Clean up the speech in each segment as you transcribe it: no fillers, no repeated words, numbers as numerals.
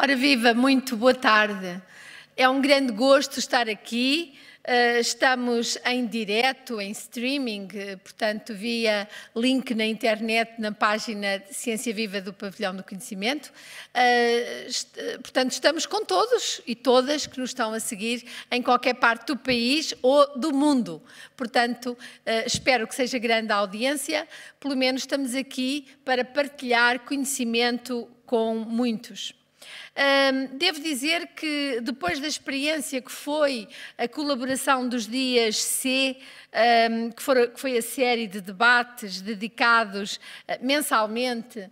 Ora viva, muito boa tarde. É um grande gosto estar aqui. Estamos em direto, em streaming, portanto, via link na internet, na página de Ciência Viva do Pavilhão do Conhecimento. Portanto, estamos com todos e todas que nos estão a seguir em qualquer parte do país ou do mundo. Portanto, espero que seja grande a audiência. Pelo menos estamos aqui para partilhar conhecimento com muitos. Devo dizer que depois da experiência que foi a colaboração dos dias C, que foi a série de debates dedicados mensalmente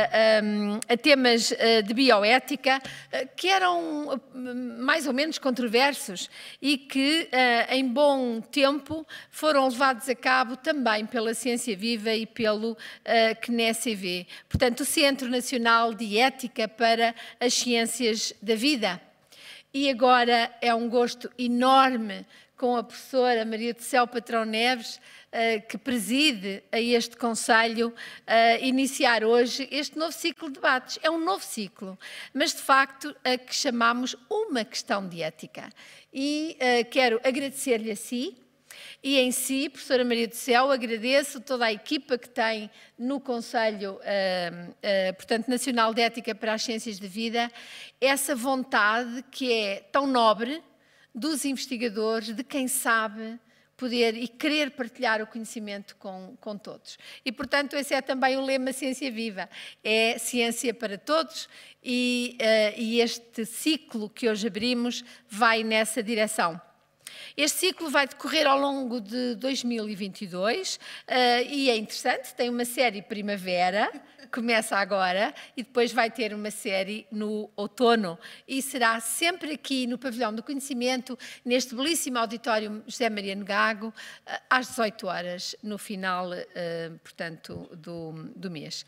a temas de bioética, que eram mais ou menos controversos e que em bom tempo foram levados a cabo também pela Ciência Viva e pelo CNES-EV, portanto o Centro Nacional de Ética para as Ciências da Vida. E agora é um gosto enorme com a professora Maria do Céu Patrão Neves, que preside a este Conselho, iniciar hoje este novo ciclo de debates. É um novo ciclo, mas de facto a que chamamos uma questão de ética. E quero agradecer-lhe a si, e em si, professora Maria do Céu, agradeço toda a equipa que tem no Conselho portanto, Nacional de Ética para as Ciências da Vida, essa vontade que é tão nobre dos investigadores, de quem sabe poder e querer partilhar o conhecimento com todos. E, portanto, esse é também o lema Ciência Viva, é ciência para todos e este ciclo que hoje abrimos vai nessa direção. Este ciclo vai decorrer ao longo de 2022 e é interessante, tem uma série primavera, começa agora, e depois vai ter uma série no outono. E será sempre aqui no Pavilhão do Conhecimento, neste belíssimo auditório José Mariano Gago, às 18 horas, no final, portanto, do mês.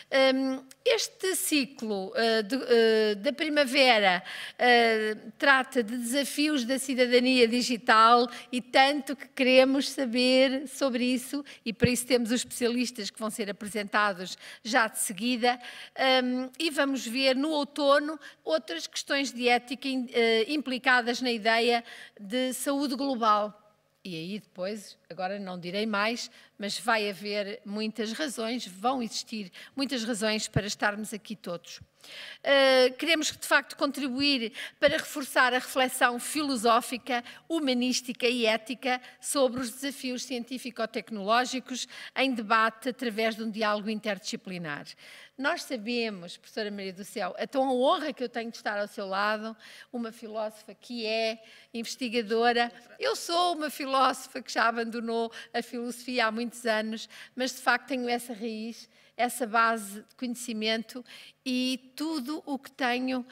Este ciclo da primavera trata de desafios da cidadania digital e tanto que queremos saber sobre isso, e para isso temos os especialistas que vão ser apresentados já de seguida, e vamos ver no outono outras questões de ética implicadas na ideia de saúde global. E aí depois, agora não direi mais, mas vai haver muitas razões, vão existir muitas razões para estarmos aqui todos. Queremos, de facto, contribuir para reforçar a reflexão filosófica, humanística e ética sobre os desafios científico-tecnológicos em debate através de um diálogo interdisciplinar. Nós sabemos, professora Maria do Céu, a tão honra que eu tenho de estar ao seu lado, uma filósofa que é investigadora. Eu sou uma filósofa que já abandonou a filosofia há muitos anos, mas de facto tenho essa raiz, essa base de conhecimento e tudo o que tenho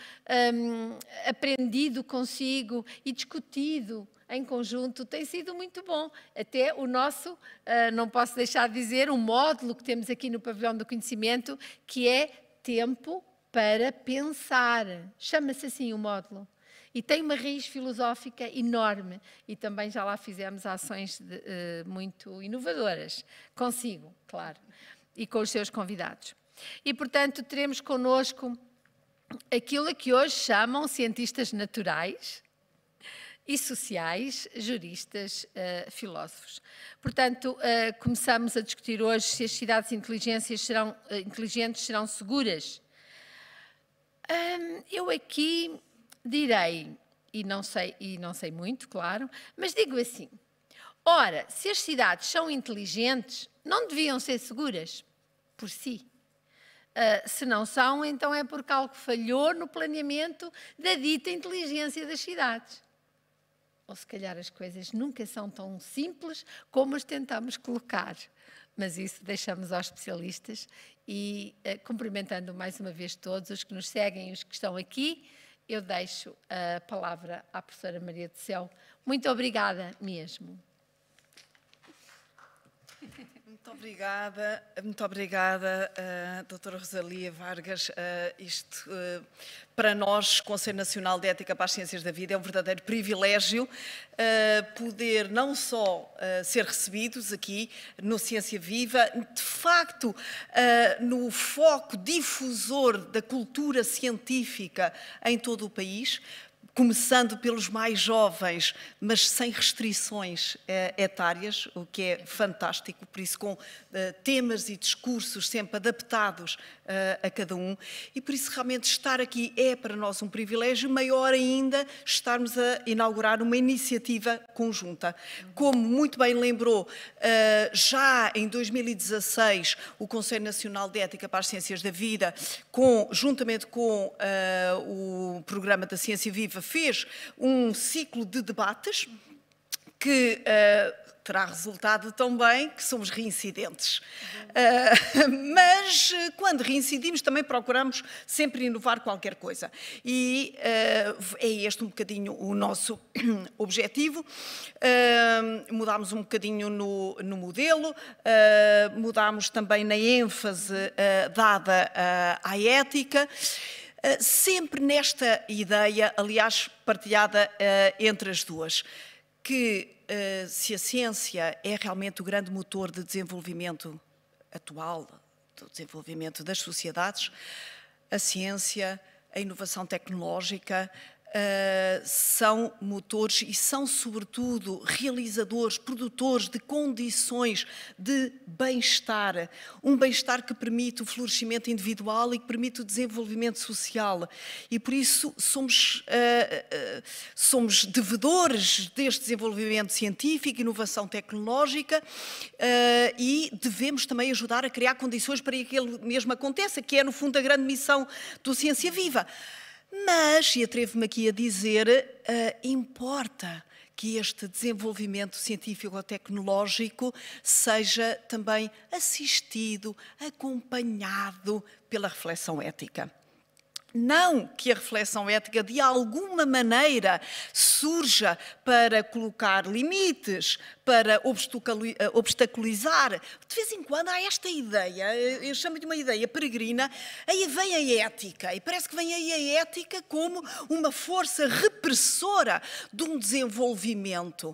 aprendido consigo e discutido em conjunto tem sido muito bom. Até o nosso, não posso deixar de dizer, um módulo que temos aqui no Pavilhão do Conhecimento, que é Tempo para Pensar. Chama-se assim o módulo. E tem uma raiz filosófica enorme e também já lá fizemos ações muito inovadoras, consigo, claro, e com os seus convidados. E, portanto, teremos connosco aquilo que hoje chamam cientistas naturais e sociais, juristas, filósofos. Portanto, começamos a discutir hoje se as cidades inteligentes serão seguras. Eu aqui direi, e não sei muito, claro, mas digo assim, ora, se as cidades são inteligentes, não deviam ser seguras por si. Se não são, então é porque algo falhou no planeamento da dita inteligência das cidades. Ou se calhar as coisas nunca são tão simples como as tentamos colocar. Mas isso deixamos aos especialistas e, cumprimentando mais uma vez todos os que nos seguem e os que estão aqui, eu deixo a palavra à professora Maria do Céu. Muito obrigada mesmo. Muito obrigada, doutora Rosalia Vargas. Isto para nós, Conselho Nacional de Ética para as Ciências da Vida, é um verdadeiro privilégio poder não só ser recebidos aqui no Ciência Viva, de facto, no foco difusor da cultura científica em todo o país, começando pelos mais jovens, mas sem restrições etárias, o que é fantástico, por isso com temas e discursos sempre adaptados a cada um, e por isso realmente estar aqui é para nós um privilégio, maior ainda estarmos a inaugurar uma iniciativa conjunta. Como muito bem lembrou, já em 2016 o Conselho Nacional de Ética para as Ciências da Vida, juntamente com o Programa da Ciência Viva, fez um ciclo de debates que terá resultado também que somos reincidentes. Mas quando reincidimos também procuramos sempre inovar qualquer coisa. E é este um bocadinho o nosso objetivo. Mudámos um bocadinho no modelo, mudámos também na ênfase dada à ética, sempre nesta ideia, aliás, partilhada entre as duas, que se a ciência é realmente o grande motor de desenvolvimento atual, do desenvolvimento das sociedades, a ciência, a inovação tecnológica, são motores e são, sobretudo, realizadores, produtores de condições de bem-estar. Um bem-estar que permite o florescimento individual e que permite o desenvolvimento social. E, por isso, somos devedores deste desenvolvimento científico, inovação tecnológica e devemos também ajudar a criar condições para que ele mesmo aconteça, que é, no fundo, a grande missão do Ciência Viva. Mas, e atrevo-me aqui a dizer, importa que este desenvolvimento científico-tecnológico seja também assistido, acompanhado pela reflexão ética. Não que a reflexão ética, de alguma maneira, surja para colocar limites, para obstaculizar. De vez em quando há esta ideia, eu chamo de uma ideia peregrina, aí vem a ética, e parece que vem aí a ética como uma força repressora de um desenvolvimento.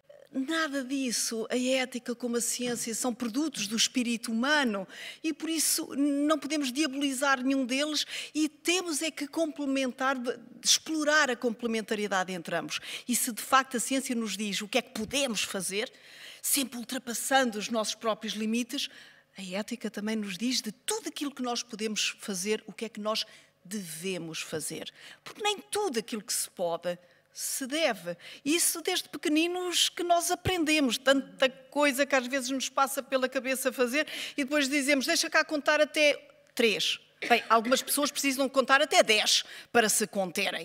Nada disso. A ética como a ciência são produtos do espírito humano e, por isso, não podemos diabolizar nenhum deles e temos é que complementar, explorar a complementariedade entre ambos. E se, de facto, a ciência nos diz o que é que podemos fazer, sempre ultrapassando os nossos próprios limites, a ética também nos diz de tudo aquilo que nós podemos fazer, o que é que nós devemos fazer. Porque nem tudo aquilo que se pode se deve. Isso desde pequeninos que nós aprendemos, tanta coisa que às vezes nos passa pela cabeça fazer e depois dizemos, deixa cá contar até 3. Bem, algumas pessoas precisam contar até 10 para se conterem.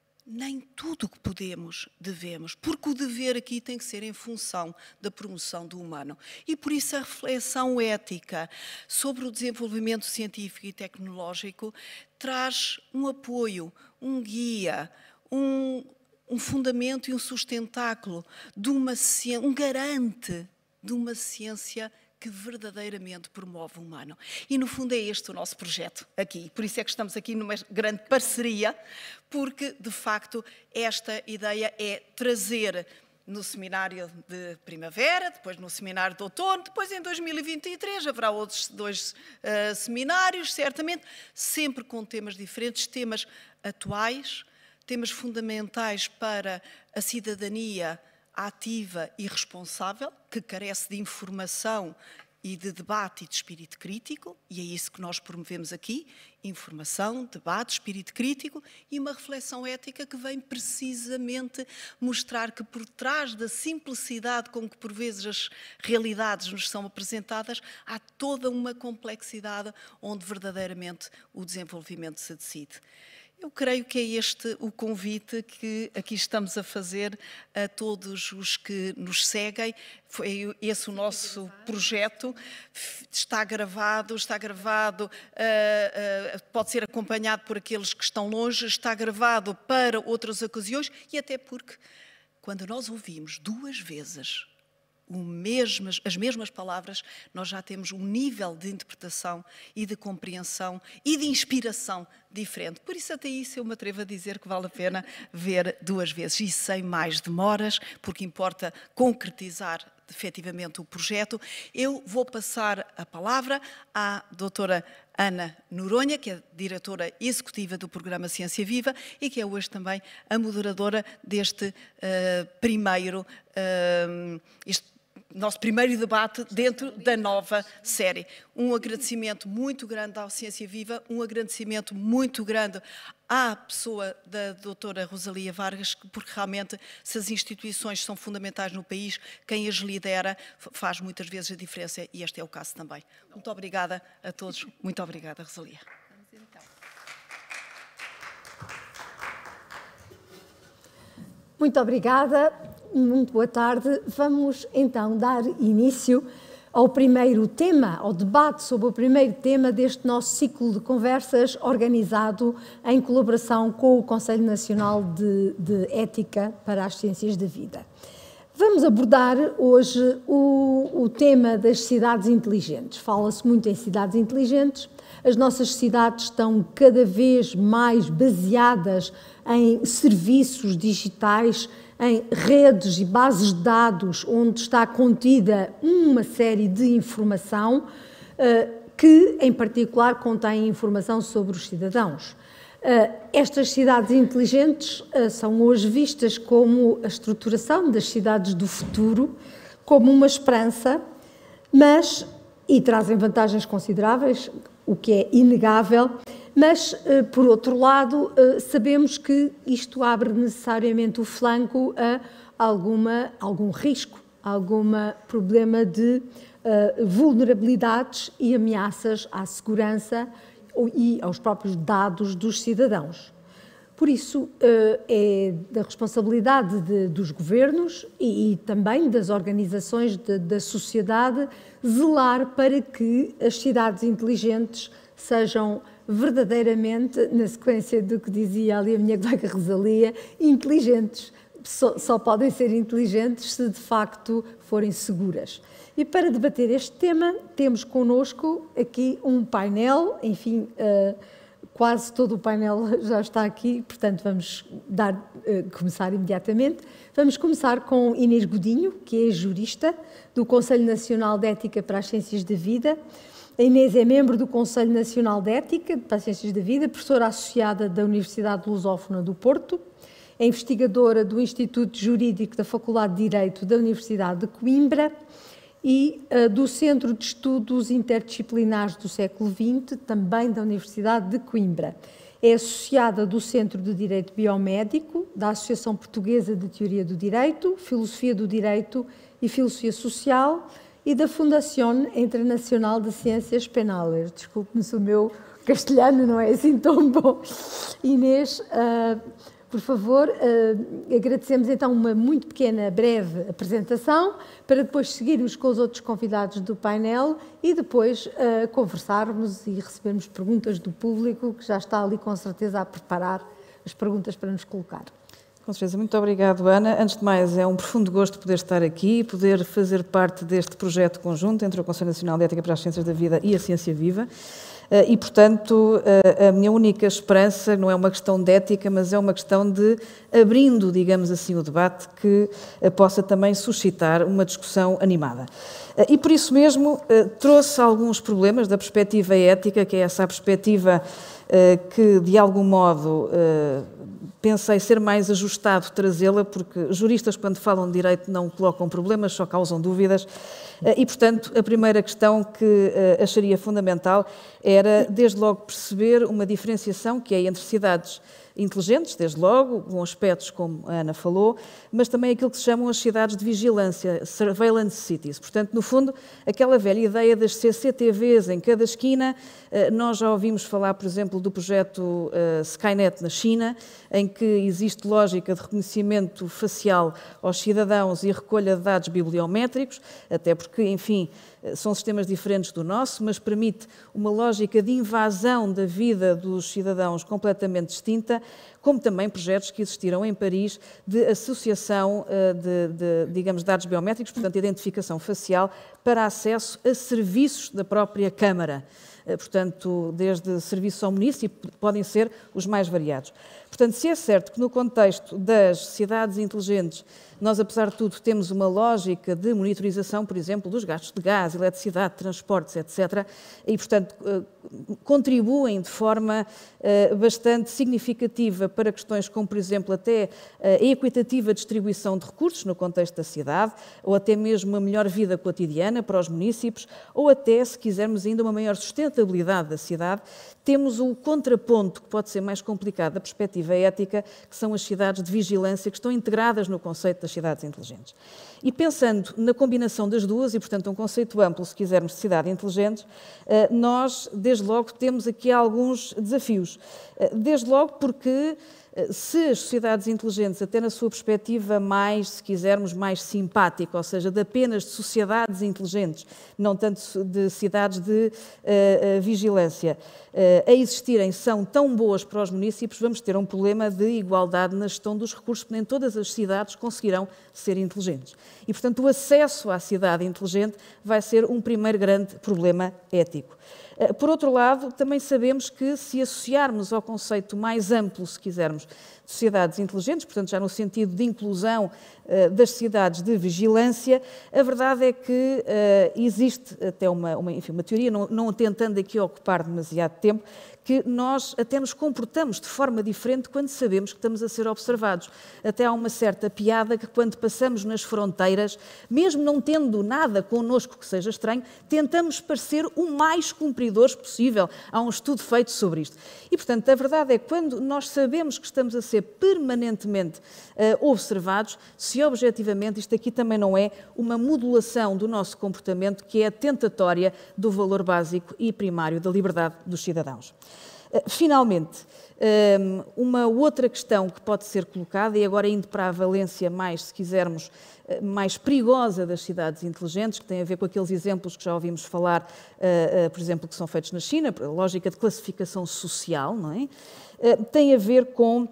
Nem tudo o que podemos, devemos, porque o dever aqui tem que ser em função da promoção do humano. E por isso a reflexão ética sobre o desenvolvimento científico e tecnológico traz um apoio, um guia, um fundamento e um sustentáculo de uma ciência, um garante de uma ciência que verdadeiramente promove o humano. E, no fundo, é este o nosso projeto aqui. Por isso é que estamos aqui numa grande parceria, porque, de facto, esta ideia é trazer no seminário de primavera, depois no seminário de outono, depois em 2023 haverá outros 2 seminários, certamente, sempre com temas diferentes, temas atuais, temas fundamentais para a cidadania ativa e responsável, que carece de informação e de debate e de espírito crítico, e é isso que nós promovemos aqui, informação, debate, espírito crítico e uma reflexão ética que vem precisamente mostrar que por trás da simplicidade com que por vezes as realidades nos são apresentadas, há toda uma complexidade onde verdadeiramente o desenvolvimento se decide. Eu creio que é este o convite que aqui estamos a fazer a todos os que nos seguem. Foi esse o nosso projeto. Está gravado, pode ser acompanhado por aqueles que estão longe, está gravado para outras ocasiões e até porque, quando nós ouvimos 2 vezes as mesmas palavras, nós já temos um nível de interpretação e de compreensão e de inspiração diferente. Por isso, até isso eu me atrevo a dizer que vale a pena ver 2 vezes e sem mais demoras, porque importa concretizar efetivamente o projeto. Eu vou passar a palavra à doutora Ana Noronha, que é diretora executiva do programa Ciência Viva e que é hoje também a moderadora deste nosso primeiro debate dentro da nova série. Um agradecimento muito grande à Ciência Viva, um agradecimento muito grande à pessoa da doutora Rosalia Vargas, porque realmente, se as instituições são fundamentais no país, quem as lidera faz muitas vezes a diferença e este é o caso também. Muito obrigada a todos. Muito obrigada, Rosalia. Muito obrigada. Muito boa tarde. Vamos então dar início ao primeiro tema, ao debate sobre o primeiro tema deste nosso ciclo de conversas organizado em colaboração com o Conselho Nacional de Ética para as Ciências da Vida. Vamos abordar hoje o tema das cidades inteligentes. Fala-se muito em cidades inteligentes. As nossas cidades estão cada vez mais baseadas em serviços digitais, em redes e bases de dados onde está contida uma série de informação que, em particular, contém informação sobre os cidadãos. Estas cidades inteligentes são hoje vistas como a estruturação das cidades do futuro, como uma esperança, e trazem vantagens consideráveis, o que é inegável, mas, por outro lado, sabemos que isto abre necessariamente o flanco a algum risco, algum problema de vulnerabilidades e ameaças à segurança e aos próprios dados dos cidadãos. Por isso, é da responsabilidade dos governos e também das organizações da sociedade zelar para que as cidades inteligentes sejam verdadeiramente, na sequência do que dizia ali a minha colega Rosalia, inteligentes. Só podem ser inteligentes se de facto forem seguras. E para debater este tema, temos connosco aqui um painel, enfim, quase todo o painel já está aqui, portanto vamos começar imediatamente. Vamos começar com Inês Godinho, que é jurista do Conselho Nacional de Ética para as Ciências da Vida. A Inês é membro do Conselho Nacional de Ética para as Ciências da Vida, professora associada da Universidade Lusófona do Porto, é investigadora do Instituto Jurídico da Faculdade de Direito da Universidade de Coimbra e do Centro de Estudos Interdisciplinares do século XX, também da Universidade de Coimbra. É associada do Centro de Direito Biomédico, da Associação Portuguesa de Teoria do Direito, Filosofia do Direito e Filosofia Social e da Fundação Internacional de Ciências Penales. Desculpe-me se o meu castelhano não é assim tão bom. Inês, por favor, agradecemos então uma muito pequena, breve apresentação para depois seguirmos com os outros convidados do painel e depois conversarmos e recebermos perguntas do público, que já está ali com certeza a preparar as perguntas para nos colocar. Com certeza, muito obrigado, Ana. Antes de mais, é um profundo gosto poder estar aqui e poder fazer parte deste projeto conjunto entre o Conselho Nacional de Ética para as Ciências da Vida e a Ciência Viva. E, portanto, a minha única esperança não é uma questão de ética, mas é uma questão de, abrindo, digamos assim, o debate, que possa também suscitar uma discussão animada. E, por isso mesmo, trouxe alguns problemas da perspectiva ética, que é essa perspectiva que, de algum modo, pensei ser mais ajustado trazê-la, porque juristas, quando falam de direito, não colocam problemas, só causam dúvidas. E, portanto, a primeira questão que acharia fundamental era, desde logo, perceber uma diferenciação que é entre cidades inteligentes, desde logo, com aspectos como a Ana falou, mas também aquilo que se chamam as cidades de vigilância, surveillance cities. Portanto, no fundo, aquela velha ideia das CCTVs em cada esquina. Nós já ouvimos falar, por exemplo, do projeto Skynet na China, em que existe lógica de reconhecimento facial aos cidadãos e recolha de dados bibliométricos, até porque, enfim, São sistemas diferentes do nosso, mas permite uma lógica de invasão da vida dos cidadãos completamente distinta, como também projetos que existiram em Paris de associação digamos, dados biométricos, portanto, identificação facial, para acesso a serviços da própria Câmara. Portanto, desde serviços ao município, podem ser os mais variados. Portanto, se é certo que no contexto das cidades inteligentes, nós, apesar de tudo, temos uma lógica de monitorização, por exemplo, dos gastos de gás, eletricidade, transportes, etc., e, portanto, contribuem de forma bastante significativa para questões como, por exemplo, até a equitativa distribuição de recursos no contexto da cidade, ou até mesmo uma melhor vida cotidiana para os municípios, ou até, se quisermos ainda, uma maior sustentabilidade da cidade. Temos o contraponto, que pode ser mais complicado, da perspectiva ética, que são as cidades de vigilância, que estão integradas no conceito das cidades inteligentes. E pensando na combinação das duas, e portanto um conceito amplo, se quisermos, de cidade inteligente, nós, desde logo, temos aqui alguns desafios. Desde logo porque se as sociedades inteligentes, até na sua perspectiva mais, se quisermos, mais simpática, ou seja, de apenas de sociedades inteligentes, não tanto de cidades de vigilância, a existirem, são tão boas para os municípios, vamos ter um problema de igualdade na gestão dos recursos, porque nem todas as cidades conseguirão ser inteligentes. E, portanto, o acesso à cidade inteligente vai ser um primeiro grande problema ético. Por outro lado, também sabemos que se associarmos ao conceito mais amplo, se quisermos, de sociedades inteligentes, portanto já no sentido de inclusão das cidades de vigilância, a verdade é que existe até uma teoria, não tentando aqui ocupar demasiado tempo, que nós até nos comportamos de forma diferente quando sabemos que estamos a ser observados. Até há uma certa piada que quando passamos nas fronteiras, mesmo não tendo nada connosco que seja estranho, tentamos parecer o mais cumpridores possível. Há um estudo feito sobre isto. E, portanto, a verdade é que quando nós sabemos que estamos a ser permanentemente observados, se objetivamente isto aqui também não é uma modulação do nosso comportamento que é tentatória do valor básico e primário da liberdade dos cidadãos. Finalmente, uma outra questão que pode ser colocada, e agora indo para a valência mais, se quisermos, mais perigosa das cidades inteligentes, que tem a ver com aqueles exemplos que já ouvimos falar, por exemplo, que são feitos na China, a lógica de classificação social, não é? Tem a ver com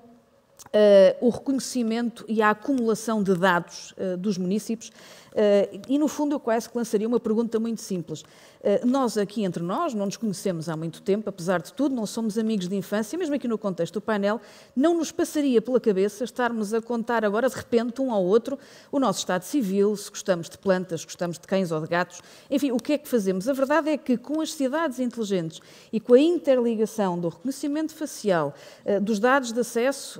o reconhecimento e a acumulação de dados dos municípios. E, no fundo, eu quase que lançaria uma pergunta muito simples. Nós, aqui entre nós, não nos conhecemos há muito tempo, apesar de tudo, não somos amigos de infância, mesmo aqui no contexto do painel, não nos passaria pela cabeça estarmos a contar agora, de repente, um ao outro, o nosso estado civil, se gostamos de plantas, se gostamos de cães ou de gatos, enfim, o que é que fazemos? A verdade é que, com as cidades inteligentes e com a interligação do reconhecimento facial, dos dados de acesso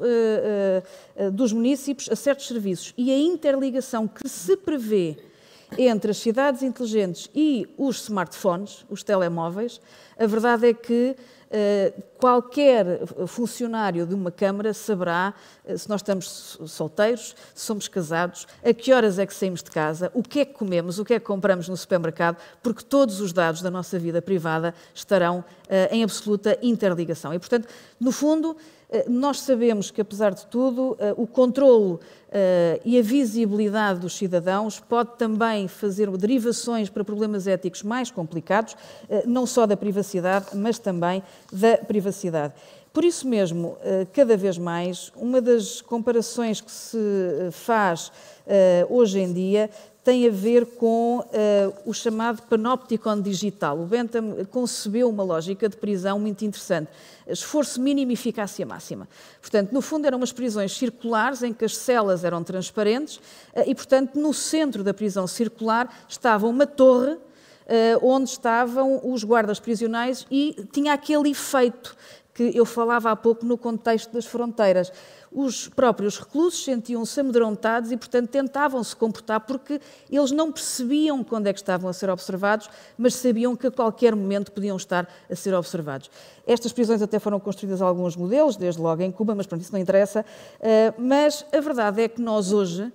dos municípios a certos serviços e a interligação que se prevê entre as cidades inteligentes e os smartphones, os telemóveis, a verdade é que qualquer funcionário de uma Câmara saberá se nós estamos solteiros, se somos casados, a que horas é que saímos de casa, o que é que comemos, o que é que compramos no supermercado, porque todos os dados da nossa vida privada estarão em absoluta interligação. E, portanto, no fundo, nós sabemos que, apesar de tudo, o controlo e a visibilidade dos cidadãos pode também fazer derivações para problemas éticos mais complicados, não só da privacidade, mas também da privacidade. Por isso mesmo, cada vez mais, uma das comparações que se faz hoje em dia tem a ver com o chamado panopticon digital. O Bentham concebeu uma lógica de prisão muito interessante. Esforço mínimo e eficácia máxima. Portanto, no fundo, eram umas prisões circulares em que as celas eram transparentes e, portanto, no centro da prisão circular estava uma torre onde estavam os guardas prisionais e tinha aquele efeito que eu falava há pouco no contexto das fronteiras. Os próprios reclusos sentiam-se amedrontados e, portanto, tentavam se comportar porque eles não percebiam quando é que estavam a ser observados, mas sabiam que a qualquer momento podiam estar a ser observados. Estas prisões até foram construídas a alguns modelos, desde logo em Cuba, mas pronto, isso não interessa. Mas a verdade é que nós hoje,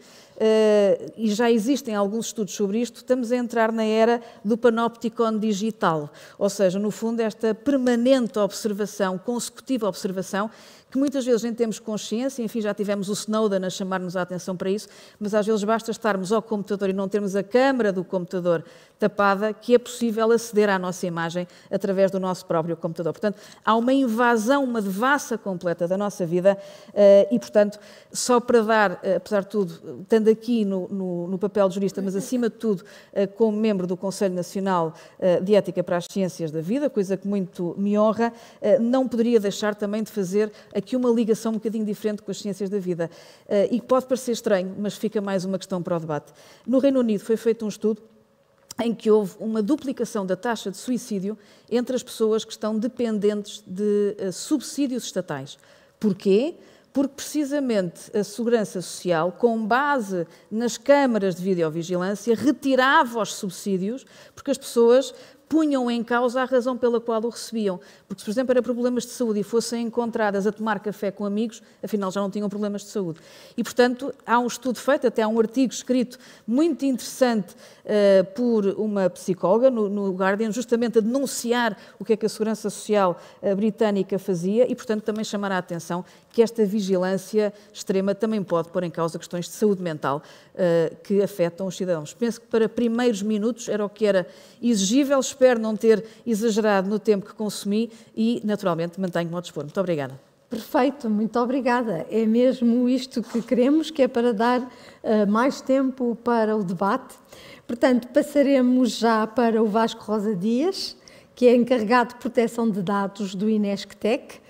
e já existem alguns estudos sobre isto, estamos a entrar na era do panopticon digital, ou seja, no fundo, esta permanente observação, consecutiva observação, que muitas vezes nem temos consciência, enfim, já tivemos o Snowden a chamar-nos a atenção para isso, mas às vezes basta estarmos ao computador e não termos a câmara do computador tapada, que é possível aceder à nossa imagem através do nosso próprio computador. Portanto, há uma invasão, uma devassa completa da nossa vida e, portanto, só para dar, apesar de tudo, estando aqui no papel de jurista, mas acima de tudo como membro do Conselho Nacional de Ética para as Ciências da Vida, coisa que muito me honra, não poderia deixar também de fazer aqui uma ligação um bocadinho diferente com as ciências da vida. E pode parecer estranho, mas fica mais uma questão para o debate. No Reino Unido foi feito um estudo em que houve uma duplicação da taxa de suicídio entre as pessoas que estão dependentes de subsídios estatais. Porquê? Porque precisamente a Segurança Social, com base nas câmaras de videovigilância, retirava os subsídios, porque as pessoas punham em causa a razão pela qual o recebiam. Porque se, por exemplo, eram problemas de saúde e fossem encontradas a tomar café com amigos, afinal já não tinham problemas de saúde. E, portanto, há um estudo feito, até há um artigo escrito muito interessante por uma psicóloga no Guardian, justamente a denunciar o que é que a Segurança Social britânica fazia e, portanto, também chamar a atenção que esta vigilância extrema também pode pôr em causa questões de saúde mental que afetam os cidadãos. Penso que para primeiros minutos era o que era exigível, espero não ter exagerado no tempo que consumi e, naturalmente, mantenho-me ao dispor. Muito obrigada. Perfeito, muito obrigada. É mesmo isto que queremos, que é para dar mais tempo para o debate. Portanto, passaremos já para o Vasco Rosa Dias, que é encarregado de proteção de dados do INESC-TEC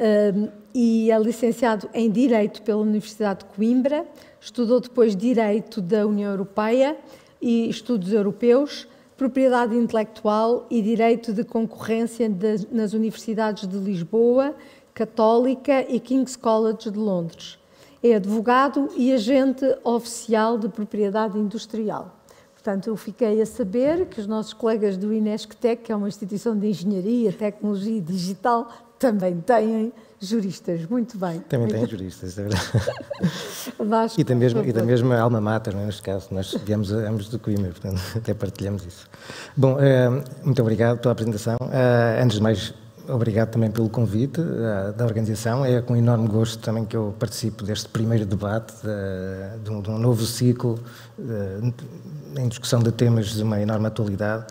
e é licenciado em Direito pela Universidade de Coimbra, estudou depois Direito da União Europeia e Estudos Europeus, Propriedade Intelectual e Direito de Concorrência nas Universidades de Lisboa, Católica e King's College de Londres. É advogado e agente oficial de propriedade industrial. Portanto, eu fiquei a saber que os nossos colegas do INESC-TEC, que é uma instituição de engenharia, tecnologia e digital, também têm juristas. Muito bem. Também têm juristas, é verdade. Vasco, e da mesma alma mater, neste caso. Nós viemos ambos do Coimbra, portanto, até partilhamos isso. Bom, muito obrigado pela apresentação. Antes de mais, obrigado também pelo convite da organização. É com enorme gosto também que eu participo deste primeiro debate de um novo ciclo em discussão de temas de uma enorme atualidade.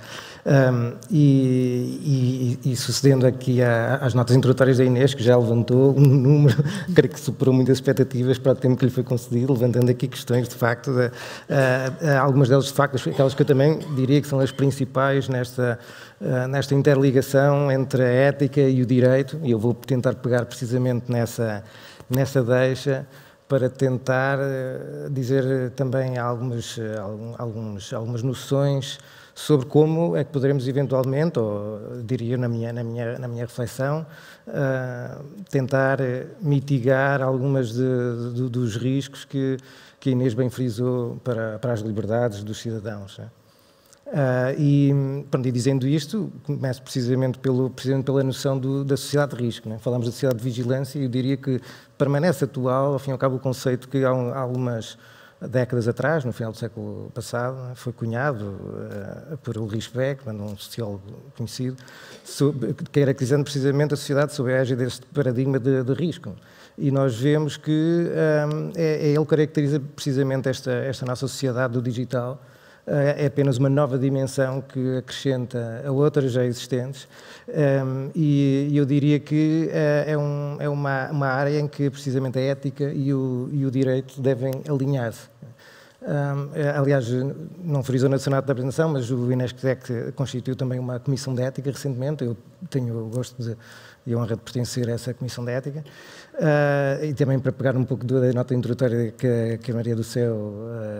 E sucedendo aqui às notas introdutórias da Inês, que já levantou um número, creio que superou muitas expectativas para o tempo que lhe foi concedido, levantando aqui questões, de facto, algumas delas, de facto, aquelas que eu também diria que são as principais nesta interligação entre a ética e o direito, e eu vou tentar pegar precisamente nessa deixa para tentar dizer também algumas noções sobre como é que poderemos eventualmente, ou diria na minha reflexão, tentar mitigar algumas dos riscos que a Inês bem frisou para as liberdades dos cidadãos. E dizendo isto, começo precisamente pela noção da sociedade de risco. Falamos da sociedade de vigilância e eu diria que permanece atual, ao fim e ao cabo, o conceito que há algumas décadas atrás, no final do século passado, foi cunhado por Ulrich Beckmann, um sociólogo conhecido, caracterizando precisamente a sociedade sob a égide deste paradigma de risco. E nós vemos que ele caracteriza precisamente esta nossa sociedade do digital. É apenas uma nova dimensão que acrescenta a outras já existentes e eu diria que é uma área em que precisamente a ética e o direito devem alinhar-se. Aliás, não frisou no Senado da apresentação, mas o INESC-TEC constituiu também uma comissão de ética recentemente. Eu tenho o gosto e a honra de pertencer a essa comissão de ética. E também para pegar um pouco da nota introdutória que a Maria do Céu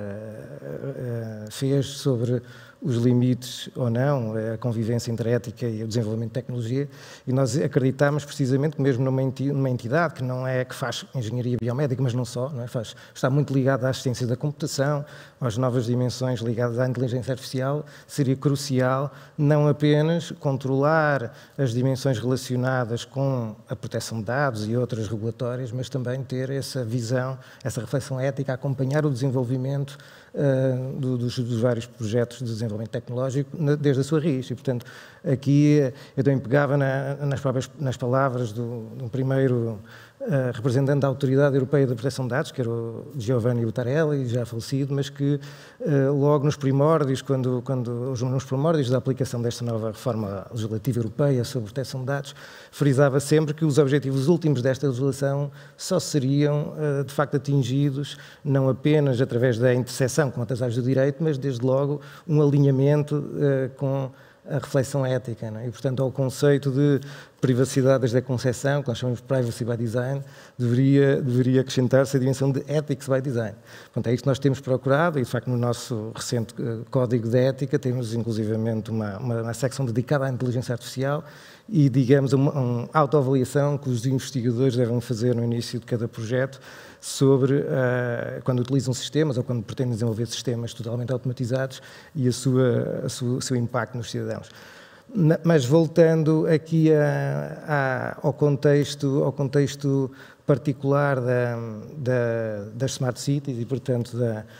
fez sobre os limites ou não, a convivência entre a ética e o desenvolvimento de tecnologia, e nós acreditamos precisamente que mesmo numa entidade que não é que faz engenharia biomédica, mas não só, não é? Está muito ligada às ciências da computação, às novas dimensões ligadas à inteligência artificial, seria crucial não apenas controlar as dimensões relacionadas com a proteção de dados e outras regulatórias, mas também ter essa visão, essa reflexão ética, acompanhar o desenvolvimento dos vários projetos de desenvolvimento tecnológico desde a sua raiz. E, portanto, aqui eu também pegava nas palavras do primeiro representante da Autoridade Europeia da Proteção de Dados, que era o Giovanni Buttarelli, já falecido, mas que logo nos primórdios, nos primórdios da aplicação desta nova reforma legislativa europeia sobre proteção de dados, frisava sempre que os objetivos últimos desta legislação só seriam, de facto, atingidos não apenas através da interseção com outras áreas do direito, mas, desde logo, um alinhamento com a reflexão ética, não é? E, portanto, ao conceito de privacidade desde a concepção, que nós chamamos de privacy by design, deveria acrescentar-se a dimensão de ethics by design. Portanto, é isto que nós temos procurado e, de facto, no nosso recente Código de Ética temos, inclusivamente, uma secção dedicada à inteligência artificial e, digamos, uma autoavaliação que os investigadores devem fazer no início de cada projeto sobre quando utilizam sistemas ou quando pretendem desenvolver sistemas totalmente automatizados e o seu impacto nos cidadãos. Mas voltando aqui ao contexto particular das Smart Cities e, portanto,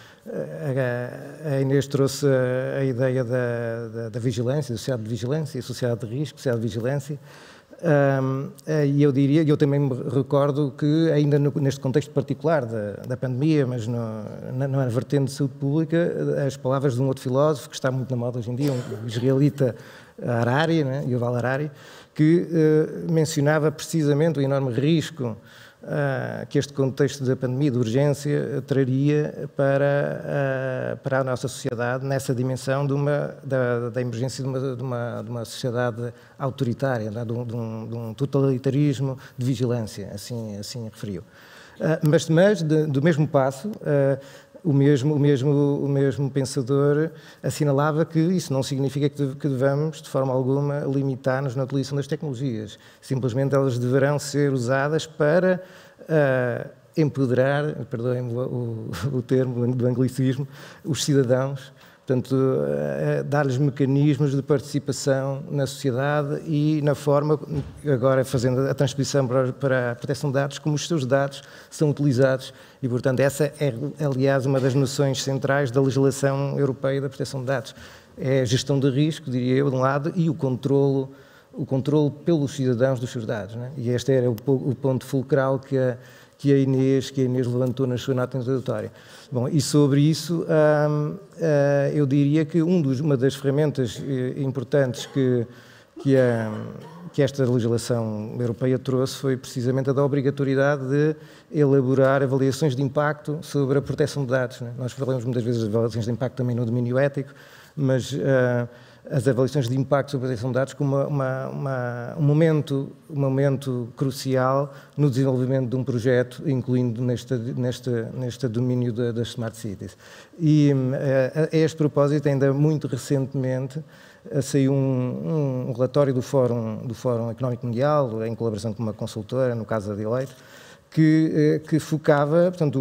a Inês trouxe a ideia da vigilância, da sociedade de vigilância, a sociedade de risco, a sociedade de vigilância. E eu também me recordo que, ainda neste contexto particular da pandemia, mas na vertente de saúde pública, as palavras de um outro filósofo que está muito na moda hoje em dia, um israelita, Harari, né, Yuval Harari, que mencionava precisamente o enorme risco que este contexto da pandemia, de urgência, traria para a nossa sociedade nessa dimensão da emergência de uma sociedade autoritária, de um totalitarismo de vigilância, assim referiu. Mas do mesmo passo, o mesmo pensador assinalava que isso não significa que devamos, de forma alguma, limitar-nos na utilização das tecnologias. Simplesmente elas deverão ser usadas para empoderar, perdoem-me o termo do anglicismo, os cidadãos, portanto, dar-lhes mecanismos de participação na sociedade e na forma, agora fazendo a transposição para a proteção de dados, como os seus dados são utilizados. E, portanto, essa é, aliás, uma das noções centrais da legislação europeia da proteção de dados. É a gestão de risco, diria eu, de um lado, e o controlo pelos cidadãos dos seus dados, não é? E este era o ponto fulcral que a Inês levantou na sua nota introdutória. Bom, e sobre isso, eu diria que uma das ferramentas importantes que esta legislação europeia trouxe foi precisamente a da obrigatoriedade de elaborar avaliações de impacto sobre a proteção de dados, não é? Nós falamos muitas vezes de avaliações de impacto também no domínio ético, mas as avaliações de impacto sobre a proteção de dados como um momento crucial no desenvolvimento de um projeto, incluindo neste domínio das Smart Cities. E a este propósito, ainda muito recentemente, saiu um relatório do Fórum Económico Mundial, em colaboração com uma consultora, no caso da Deloitte, que focava, portanto,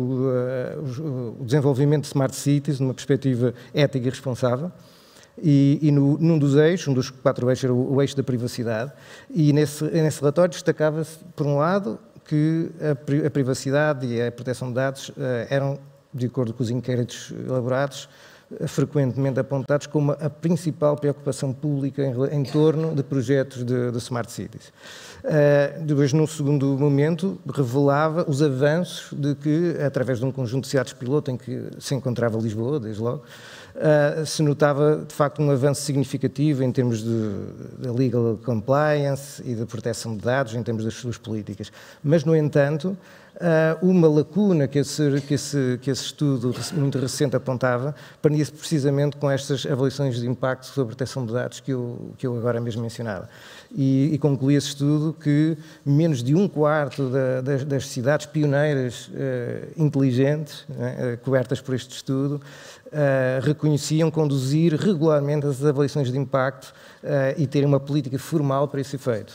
o desenvolvimento de Smart Cities numa perspectiva ética e responsável. E num dos eixos, um dos 4 eixos, era o eixo da privacidade, e nesse relatório destacava-se, por um lado, que a privacidade e a proteção de dados eram, de acordo com os inquéritos elaborados, frequentemente apontados como a principal preocupação pública em torno de projetos de Smart Cities. Depois, num segundo momento, revelava os avanços de que, através de um conjunto de cidades piloto em que se encontrava Lisboa, desde logo, se notava, de facto, um avanço significativo em termos de legal compliance e de proteção de dados, em termos das suas políticas. Mas, no entanto, uma lacuna que esse estudo muito recente apontava perdia-se precisamente com estas avaliações de impacto sobre a proteção de dados que eu agora mesmo mencionava. E concluí esse estudo que menos de 1/4 das cidades pioneiras inteligentes, né, cobertas por este estudo, reconheciam conduzir regularmente as avaliações de impacto e terem uma política formal para esse efeito.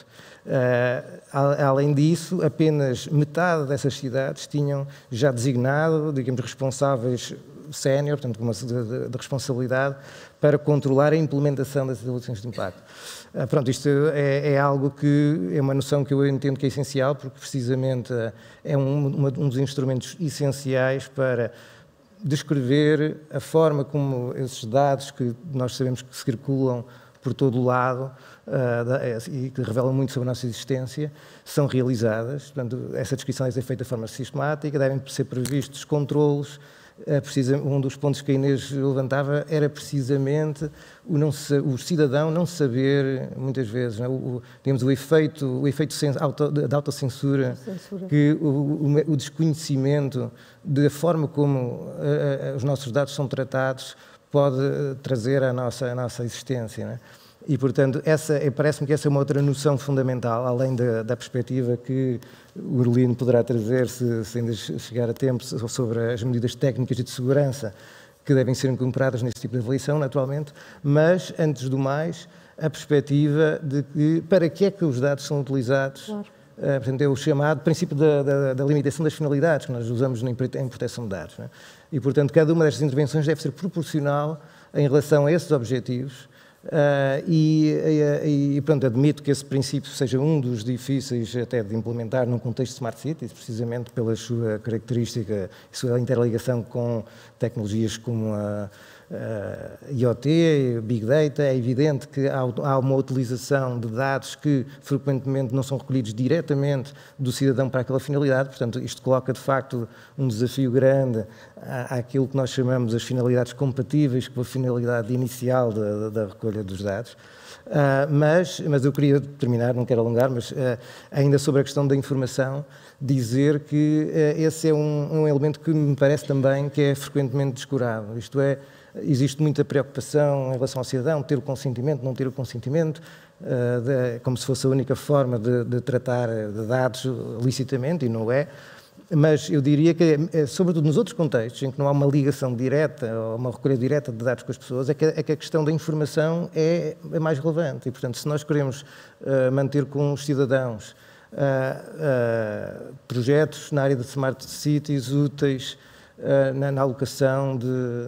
Além disso, apenas metade dessas cidades tinham já designado, digamos, responsáveis sénior, portanto, de responsabilidade, para controlar a implementação dessas avaliações de impacto. Pronto, isto é algo que é uma noção que eu entendo que é essencial, porque precisamente é um dos instrumentos essenciais para descrever a forma como esses dados que nós sabemos que circulam por todo o lado e que revelam muito sobre a nossa existência, são realizadas. Portanto, essa descrição deve ser feita de forma sistemática, devem ser previstos controlos. Um dos pontos que a Inês levantava era precisamente o cidadão não saber, muitas vezes, digamos, o efeito de autocensura, que o desconhecimento da forma como os nossos dados são tratados pode trazer à nossa existência, não é? E, portanto, parece-me que essa é uma outra noção fundamental, além da perspectiva que o Lino poderá trazer, se ainda chegar a tempo, sobre as medidas técnicas e de segurança que devem ser incorporadas nesse tipo de avaliação, naturalmente, mas, antes do mais, a perspectiva de que, para que é que os dados são utilizados. Claro. Portanto, é o chamado princípio da limitação das finalidades que nós usamos em proteção de dados, não é? E, portanto, cada uma destas intervenções deve ser proporcional em relação a esses objetivos. Pronto, admito que esse princípio seja um dos difíceis até de implementar num contexto de Smart Cities, precisamente pela sua característica e sua interligação com tecnologias como a IoT, Big Data. É evidente que há uma utilização de dados que frequentemente não são recolhidos diretamente do cidadão para aquela finalidade, portanto isto coloca de facto um desafio grande àquilo que nós chamamos as finalidades compatíveis com a finalidade inicial da recolha dos dados. Mas eu queria terminar, não quero alongar, mas ainda sobre a questão da informação, dizer que esse é um elemento que me parece também que é frequentemente descurado, isto é, existe muita preocupação em relação ao cidadão, ter o consentimento, não ter o consentimento, como se fosse a única forma de tratar de dados licitamente, e não é. Mas eu diria que, sobretudo nos outros contextos, em que não há uma ligação direta ou uma recolha direta de dados com as pessoas, é que a questão da informação é mais relevante. E, portanto, se nós queremos manter com os cidadãos projetos na área de Smart Cities úteis, na alocação,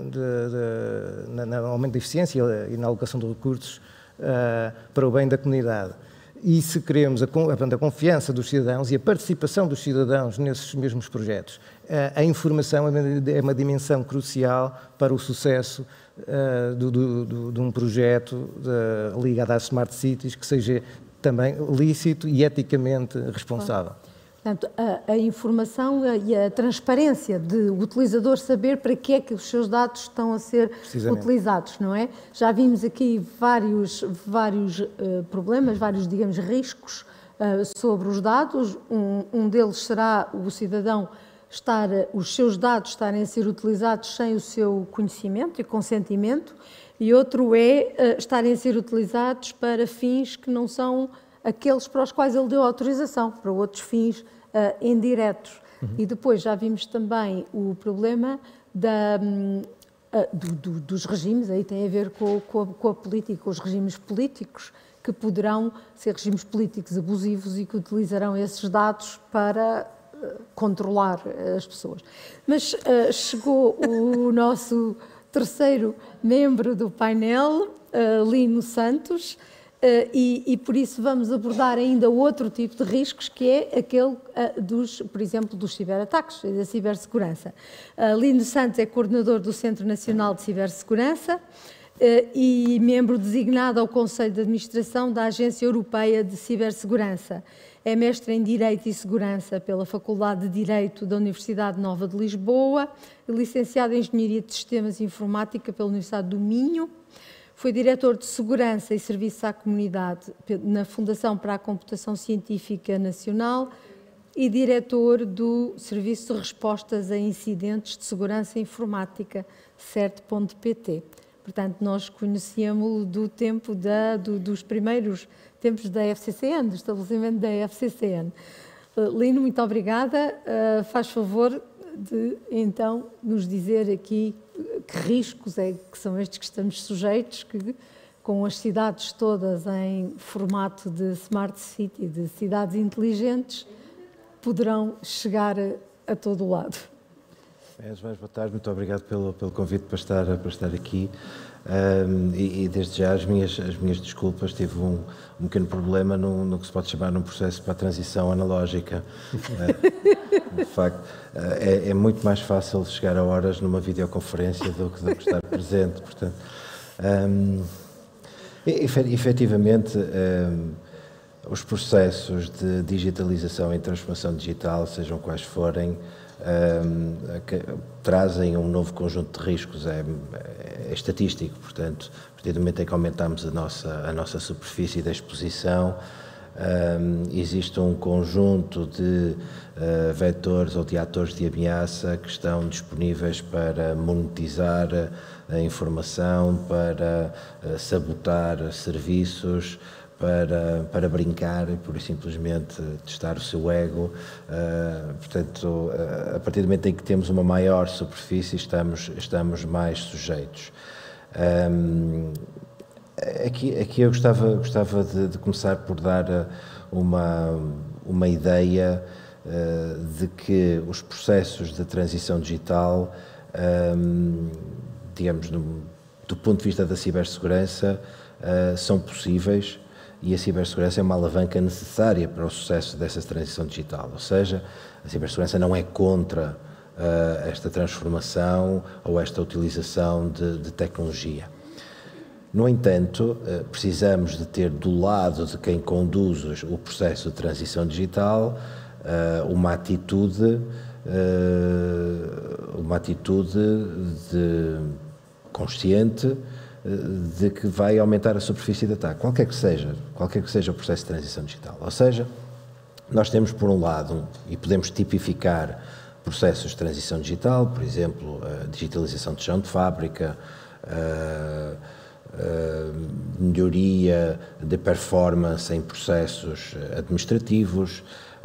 no aumento da eficiência e na alocação de recursos para o bem da comunidade. E se queremos a confiança dos cidadãos e a participação dos cidadãos nesses mesmos projetos, a informação é uma dimensão crucial para o sucesso de um projeto ligado às Smart Cities que seja também lícito e eticamente responsável. Portanto, a informação e a transparência de o utilizador saber para que é que os seus dados estão a ser utilizados, não é? Já vimos aqui vários problemas, digamos, riscos sobre os dados. Um deles será o cidadão os seus dados estarem a ser utilizados sem o seu conhecimento e consentimento, e outro é estarem a ser utilizados para fins que não são aqueles para os quais ele deu autorização, para outros fins indiretos. E depois já vimos também o problema dos regimes, aí tem a ver com a política, os regimes políticos, que poderão ser regimes políticos abusivos e que utilizarão esses dados para controlar as pessoas. Mas chegou o nosso terceiro membro do painel, Lino Santos, e por isso vamos abordar ainda outro tipo de riscos, que é aquele por exemplo, dos ciberataques e da cibersegurança. Lino Santos é coordenador do Centro Nacional de Cibersegurança e membro designado ao Conselho de Administração da Agência Europeia de Cibersegurança. É mestre em Direito e Segurança pela Faculdade de Direito da Universidade Nova de Lisboa, licenciado em Engenharia de Sistemas e Informática pela Universidade do Minho. Foi diretor de Segurança e Serviços à Comunidade na Fundação para a Computação Científica Nacional e diretor do Serviço de Respostas a Incidentes de Segurança Informática, CERT.pt. Portanto, nós conhecíamos-lo do tempo dos primeiros tempos da FCCN, do estabelecimento da FCCN. Lino, muito obrigada. Faz favor de, então, nos dizer aqui que riscos que são estes que estamos sujeitos, que com as cidades todas em formato de Smart City, de cidades inteligentes, poderão chegar a todo o lado. Boa tarde, muito obrigado pelo convite para estar aqui. E desde já as minhas desculpas, tive um pequeno problema no que se pode chamar um processo para a transição analógica. De facto, é muito mais fácil chegar a horas numa videoconferência do que estar presente, portanto. Efetivamente, os processos de digitalização e transformação digital, sejam quais forem, trazem um novo conjunto de riscos, é estatístico, portanto, a partir do momento em que aumentamos a nossa superfície de exposição, existe um conjunto de vetores ou de atores de ameaça que estão disponíveis para monetizar a informação, para sabotar serviços, para brincar e, pura e simplesmente, testar o seu ego. Portanto, a partir do momento em que temos uma maior superfície, estamos mais sujeitos. Aqui eu gostava de começar por dar uma ideia de que os processos de transição digital, digamos, do ponto de vista da cibersegurança, são possíveis, e a cibersegurança é uma alavanca necessária para o sucesso dessa transição digital. Ou seja, a cibersegurança não é contra esta transformação ou esta utilização de tecnologia. No entanto, precisamos de ter do lado de quem conduz o processo de transição digital uma atitude consciente de que vai aumentar a superfície de ataque, qualquer que seja o processo de transição digital. Ou seja, nós temos, por um lado, e podemos tipificar processos de transição digital, por exemplo, a digitalização de chão de fábrica, melhoria de performance em processos administrativos,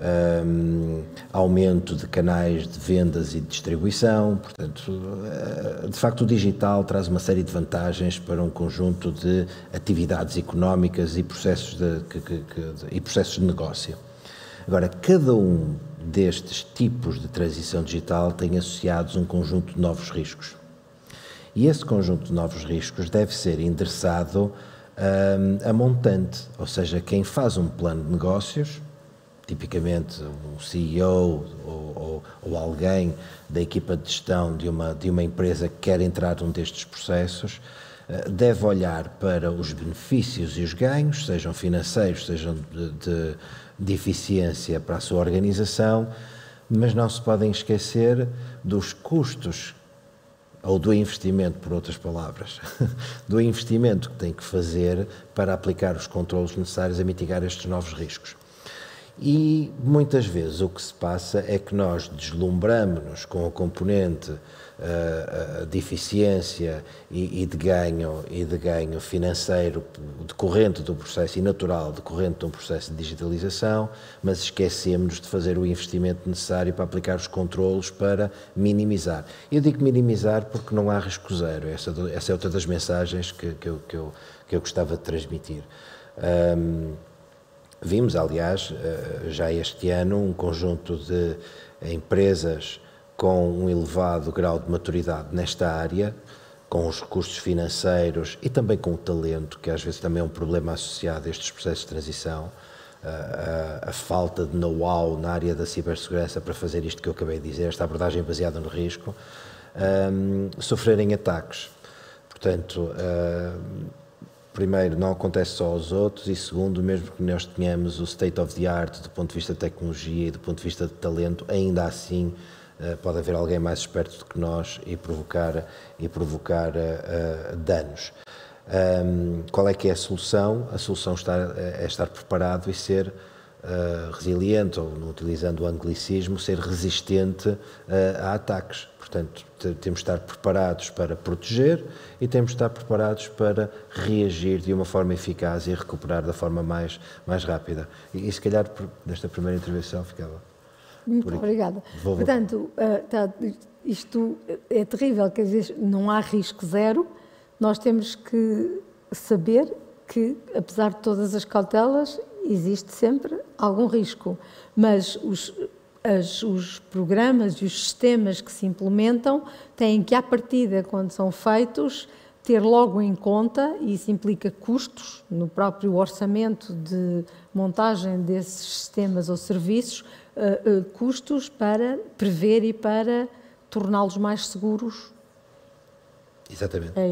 aumento de canais de vendas e de distribuição. Portanto, de facto, o digital traz uma série de vantagens para um conjunto de atividades económicas e processos de negócio. Agora, cada um destes tipos de transição digital tem associados um conjunto de novos riscos. E esse conjunto de novos riscos deve ser endereçado a montante, ou seja, quem faz um plano de negócios, tipicamente um CEO ou alguém da equipa de gestão de uma empresa que quer entrar num destes processos, deve olhar para os benefícios e os ganhos, sejam financeiros, sejam de eficiência para a sua organização, mas não se podem esquecer dos custos, ou do investimento, por outras palavras, do investimento que tem que fazer para aplicar os controlos necessários a mitigar estes novos riscos. E muitas vezes o que se passa é que nós deslumbramos-nos com a componente de eficiência e de ganho financeiro decorrente do processo e natural decorrente de um processo de digitalização, mas esquecemos de fazer o investimento necessário para aplicar os controlos para minimizar. Eu digo minimizar porque não há risco zero. Essa é outra das mensagens que eu gostava de transmitir. Vimos, aliás, já este ano, um conjunto de empresas com um elevado grau de maturidade nesta área, com os recursos financeiros e também com o talento, que às vezes também é um problema associado a estes processos de transição, a falta de know-how na área da cibersegurança para fazer isto que eu acabei de dizer, esta abordagem baseada no risco, sofrerem ataques. Portanto, primeiro, não acontece só aos outros, e segundo, mesmo que nós tenhamos o state of the art do ponto de vista de tecnologia e do ponto de vista de talento, ainda assim pode haver alguém mais esperto do que nós e provocar danos. Qual é que é a solução? A solução é estar preparado e ser resiliente, ou, utilizando o anglicismo, ser resistente a ataques. Portanto, temos de estar preparados para proteger e temos de estar preparados para reagir de uma forma eficaz e recuperar da forma mais rápida. E se calhar, nesta primeira intervenção, ficava... Muito obrigada. Portanto, isto é terrível, quer dizer, não há risco zero. Nós temos que saber que, apesar de todas as cautelas, existe sempre algum risco, mas os programas e os sistemas que se implementam têm que, à partida, quando são feitos, ter logo em conta, e isso implica custos no próprio orçamento de montagem desses sistemas ou serviços, custos para prever e para torná-los mais seguros. Exatamente. É isso.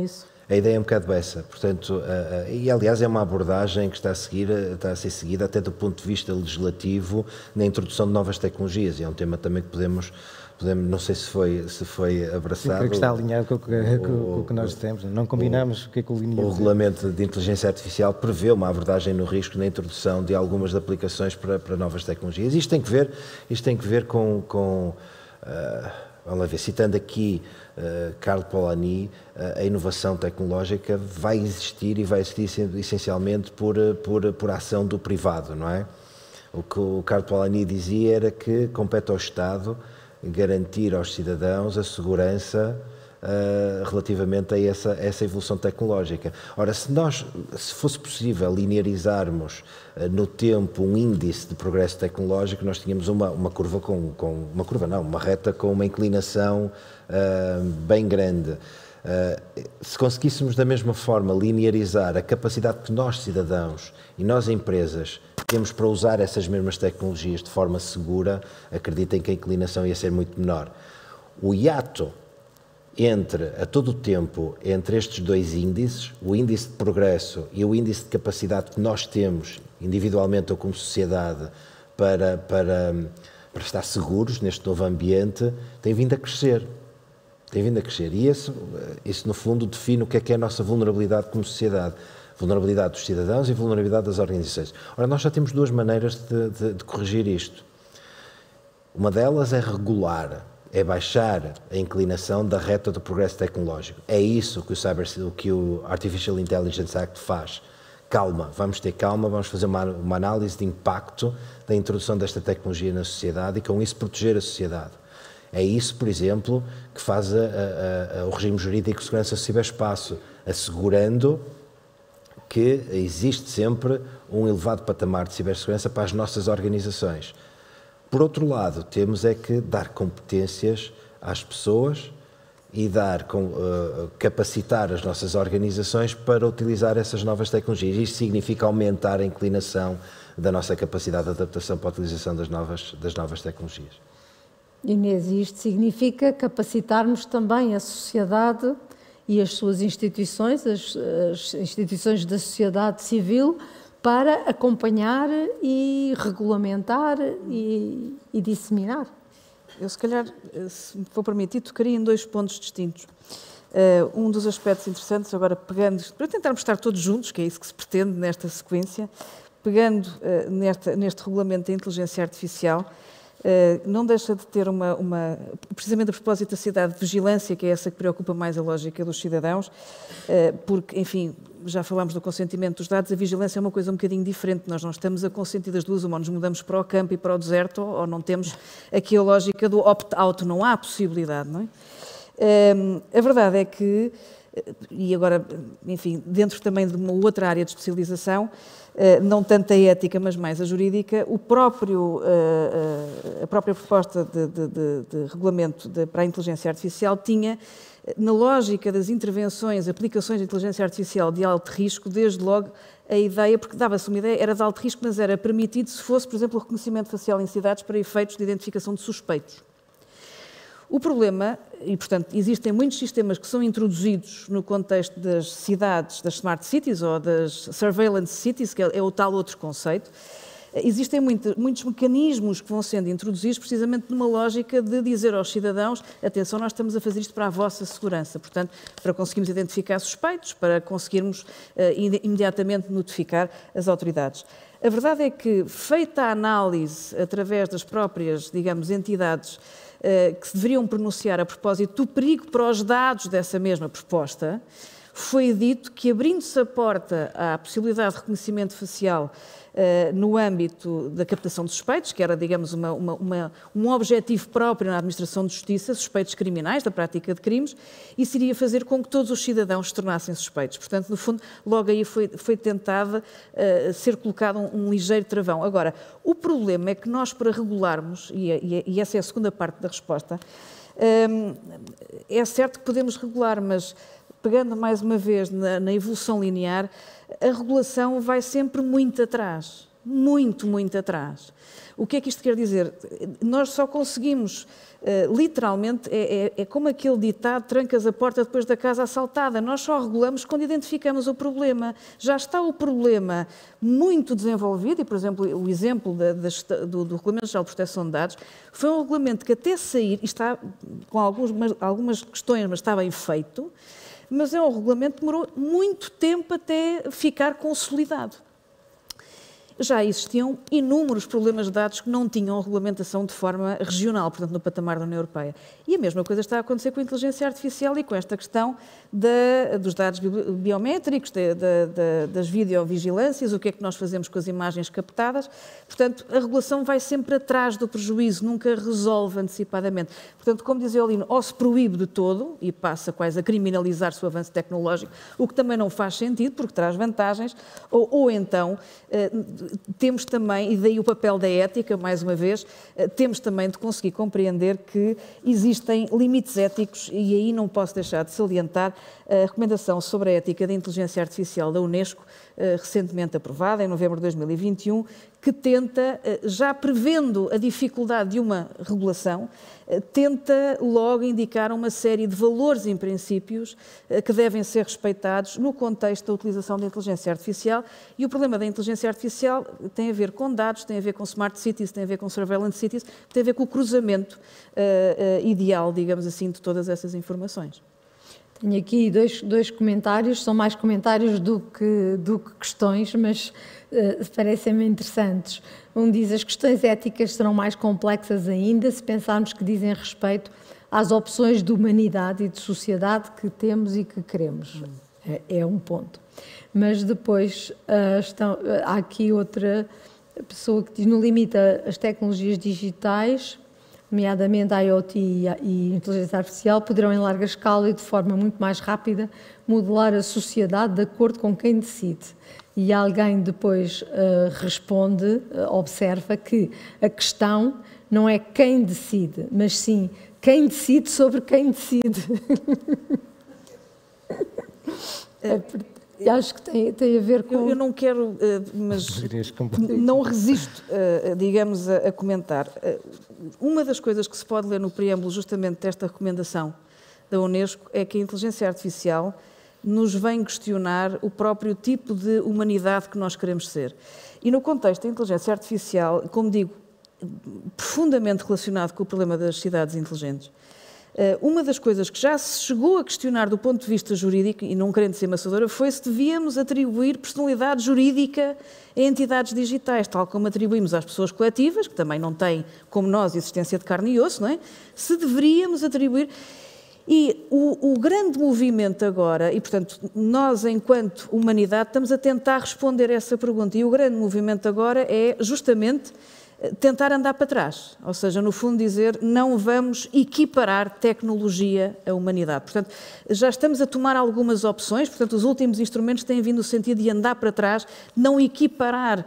A ideia é um bocado essa, portanto, e aliás é uma abordagem que está a ser seguida até do ponto de vista legislativo na introdução de novas tecnologias, e é um tema também que podemos não sei se foi abraçado. Creio que está alinhado com o que nós temos. Não combinamos o que é que o linear. O regulamento de inteligência artificial prevê uma abordagem no risco na introdução de algumas aplicações para novas tecnologias. Isto tem que ver com vamos lá ver, citando aqui Carlo Polanyi, a inovação tecnológica vai existir e vai existir essencialmente por ação do privado, não é? O que o Carlo Polanyi dizia era que compete ao Estado garantir aos cidadãos a segurança relativamente a essa evolução tecnológica. Ora, se fosse possível linearizarmos no tempo um índice de progresso tecnológico, nós tínhamos uma curva uma reta com uma inclinação bem grande. Se conseguíssemos da mesma forma linearizar a capacidade que nós, cidadãos e nós, empresas, temos para usar essas mesmas tecnologias de forma segura, acreditem que a inclinação ia ser muito menor. O hiato a todo o tempo entre estes dois índices, o índice de progresso e o índice de capacidade que nós temos, individualmente ou como sociedade, para estar seguros neste novo ambiente, tem vindo a crescer. E isso, no fundo, define o que é a nossa vulnerabilidade como sociedade. Vulnerabilidade dos cidadãos e vulnerabilidade das organizações. Ora, nós já temos duas maneiras de corrigir isto. Uma delas é regular, é baixar a inclinação da reta do progresso tecnológico. É isso que o Artificial Intelligence Act faz. Calma, vamos ter calma, vamos fazer uma análise de impacto da introdução desta tecnologia na sociedade e com isso proteger a sociedade. É isso, por exemplo, que faz o regime jurídico de segurança do ciberespaço, assegurando que existe sempre um elevado patamar de cibersegurança para as nossas organizações. Por outro lado, temos é que dar competências às pessoas e capacitar as nossas organizações para utilizar essas novas tecnologias. Isto significa aumentar a inclinação da nossa capacidade de adaptação para a utilização das novas tecnologias. Inês, isto significa capacitarmos também a sociedade e as suas instituições, as instituições da sociedade civil, para acompanhar e regulamentar e disseminar. Eu, se calhar, se me for permitido, tocaria em dois pontos distintos. Um dos aspectos interessantes, agora pegando, para tentarmos estar todos juntos, que é isso que se pretende nesta sequência, pegando neste regulamento da inteligência artificial, não deixa de ter precisamente a propósito da sociedade de vigilância, que é essa que preocupa mais a lógica dos cidadãos, porque, enfim, já falámos do consentimento dos dados, a vigilância é uma coisa um bocadinho diferente, nós não estamos a consentir das duas, ou nos mudamos para o campo e para o deserto, ou não temos aqui a lógica do opt-out, não há possibilidade, não é? A verdade é que, e agora, enfim, dentro também de uma outra área de especialização, não tanto a ética, mas mais a jurídica, a própria proposta de regulamento para a inteligência artificial tinha, na lógica das intervenções, aplicações de inteligência artificial de alto risco, desde logo a ideia, porque dava-se uma ideia, era de alto risco, mas era permitido se fosse, por exemplo, o reconhecimento facial em cidades para efeitos de identificação de suspeitos. O problema, e portanto existem muitos sistemas que são introduzidos no contexto das cidades, das smart cities ou das surveillance cities, que é o tal outro conceito, existem muitos mecanismos que vão sendo introduzidos precisamente numa lógica de dizer aos cidadãos, atenção, nós estamos a fazer isto para a vossa segurança, portanto, para conseguirmos identificar suspeitos, para conseguirmos imediatamente notificar as autoridades. A verdade é que, feita a análise através das próprias, digamos, entidades que se deveriam pronunciar a propósito do perigo para os dados dessa mesma proposta, foi dito que, abrindo-se a porta à possibilidade de reconhecimento facial no âmbito da captação de suspeitos, que era, digamos, um objetivo próprio na administração de justiça, suspeitos criminais, da prática de crimes, isso iria fazer com que todos os cidadãos se tornassem suspeitos. Portanto, no fundo, logo aí foi tentada ser colocado um ligeiro travão. Agora, o problema é que nós, para regularmos, e essa é a segunda parte da resposta, é certo que podemos regular, mas pegando mais uma vez na evolução linear, a regulação vai sempre muito atrás. muito, muito atrás. O que é que isto quer dizer? Nós só conseguimos, literalmente, é como aquele ditado, trancas a porta depois da casa assaltada. Nós só regulamos quando identificamos o problema. Já está o problema muito desenvolvido, e, por exemplo, o exemplo do Regulamento Geral de Proteção de Dados foi um regulamento que até sair, e está com algumas questões, mas está bem feito, mas é um regulamento que demorou muito tempo até ficar consolidado. Já existiam inúmeros problemas de dados que não tinham regulamentação de forma regional, portanto, no patamar da União Europeia. E a mesma coisa está a acontecer com a inteligência artificial e com esta questão dos dados biométricos, das videovigilâncias, o que é que nós fazemos com as imagens captadas. Portanto, a regulação vai sempre atrás do prejuízo, nunca resolve antecipadamente. Portanto, como dizia o Lino, ou se proíbe de todo e passa quase a criminalizar-se o avanço tecnológico, o que também não faz sentido, porque traz vantagens, ou então temos também, e daí o papel da ética, mais uma vez, temos também de conseguir compreender que existem limites éticos, e aí não posso deixar de salientar a recomendação sobre a ética da inteligência artificial da Unesco, recentemente aprovada, em novembro de 2021, que tenta, já prevendo a dificuldade de uma regulação, tenta logo indicar uma série de valores e princípios que devem ser respeitados no contexto da utilização da inteligência artificial. E o problema da inteligência artificial tem a ver com dados, tem a ver com smart cities, tem a ver com surveillance cities, tem a ver com o cruzamento ideal, digamos assim, de todas essas informações. Tenho aqui dois comentários, são mais comentários do que questões, mas parecem-me interessantes. Um diz: as questões éticas serão mais complexas ainda se pensarmos que dizem respeito às opções de humanidade e de sociedade que temos e que queremos. É um ponto. Mas depois há aqui outra pessoa que diz: no limite, as tecnologias digitais, nomeadamente a IoT e inteligência artificial, poderão em larga escala e de forma muito mais rápida modelar a sociedade de acordo com quem decide. E alguém depois responde, observa que a questão não é quem decide, mas sim quem decide sobre quem decide. Acho que tem a ver com... Eu não quero, mas não resisto, digamos, a comentar. Uma das coisas que se pode ler no preâmbulo justamente desta recomendação da Unesco é que a inteligência artificial nos vem questionar o próprio tipo de humanidade que nós queremos ser. E no contexto da inteligência artificial, como digo, profundamente relacionado com o problema das cidades inteligentes, uma das coisas que já se chegou a questionar do ponto de vista jurídico, e não querendo ser maçadora, foi se devíamos atribuir personalidade jurídica a entidades digitais, tal como atribuímos às pessoas coletivas, que também não têm, como nós, existência de carne e osso, não é? Se deveríamos atribuir... E o grande movimento agora, e portanto nós enquanto humanidade estamos a tentar responder a essa pergunta, e o grande movimento agora é justamente tentar andar para trás, ou seja, no fundo dizer não vamos equiparar tecnologia à humanidade. Portanto, já estamos a tomar algumas opções, portanto os últimos instrumentos têm vindo no sentido de andar para trás, não equiparar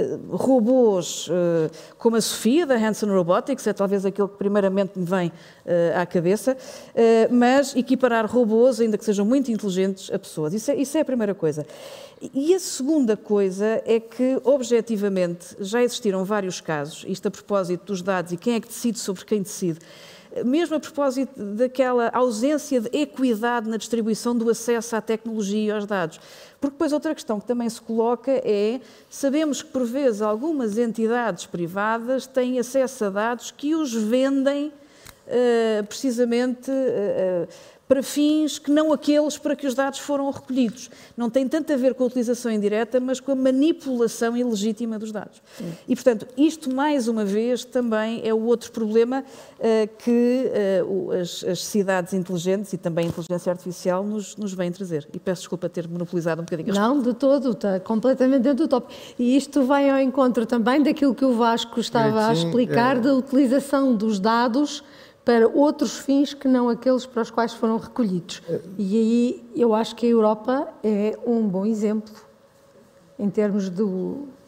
robôs como a Sofia, da Hanson Robotics, é talvez aquele que primeiramente me vem à cabeça, mas equiparar robôs, ainda que sejam muito inteligentes, a pessoas. Isso é a primeira coisa. E a segunda coisa é que, objetivamente, já existiram vários casos, isto a propósito dos dados e quem é que decide sobre quem decide, mesmo a propósito daquela ausência de equidade na distribuição do acesso à tecnologia e aos dados. Porque depois outra questão que também se coloca é, sabemos que por vezes algumas entidades privadas têm acesso a dados que os vendem precisamente para fins que não aqueles para que os dados foram recolhidos. Não tem tanto a ver com a utilização indireta, mas com a manipulação ilegítima dos dados. Sim. E, portanto, isto, mais uma vez, também é o outro problema que as cidades inteligentes e também a inteligência artificial nos vêm trazer. E peço desculpa ter monopolizado um bocadinho. Não, de todo, está completamente dentro do tópico. E isto vai ao encontro também daquilo que o Vasco estava a explicar, da utilização dos dados para outros fins que não aqueles para os quais foram recolhidos. E aí eu acho que a Europa é um bom exemplo em termos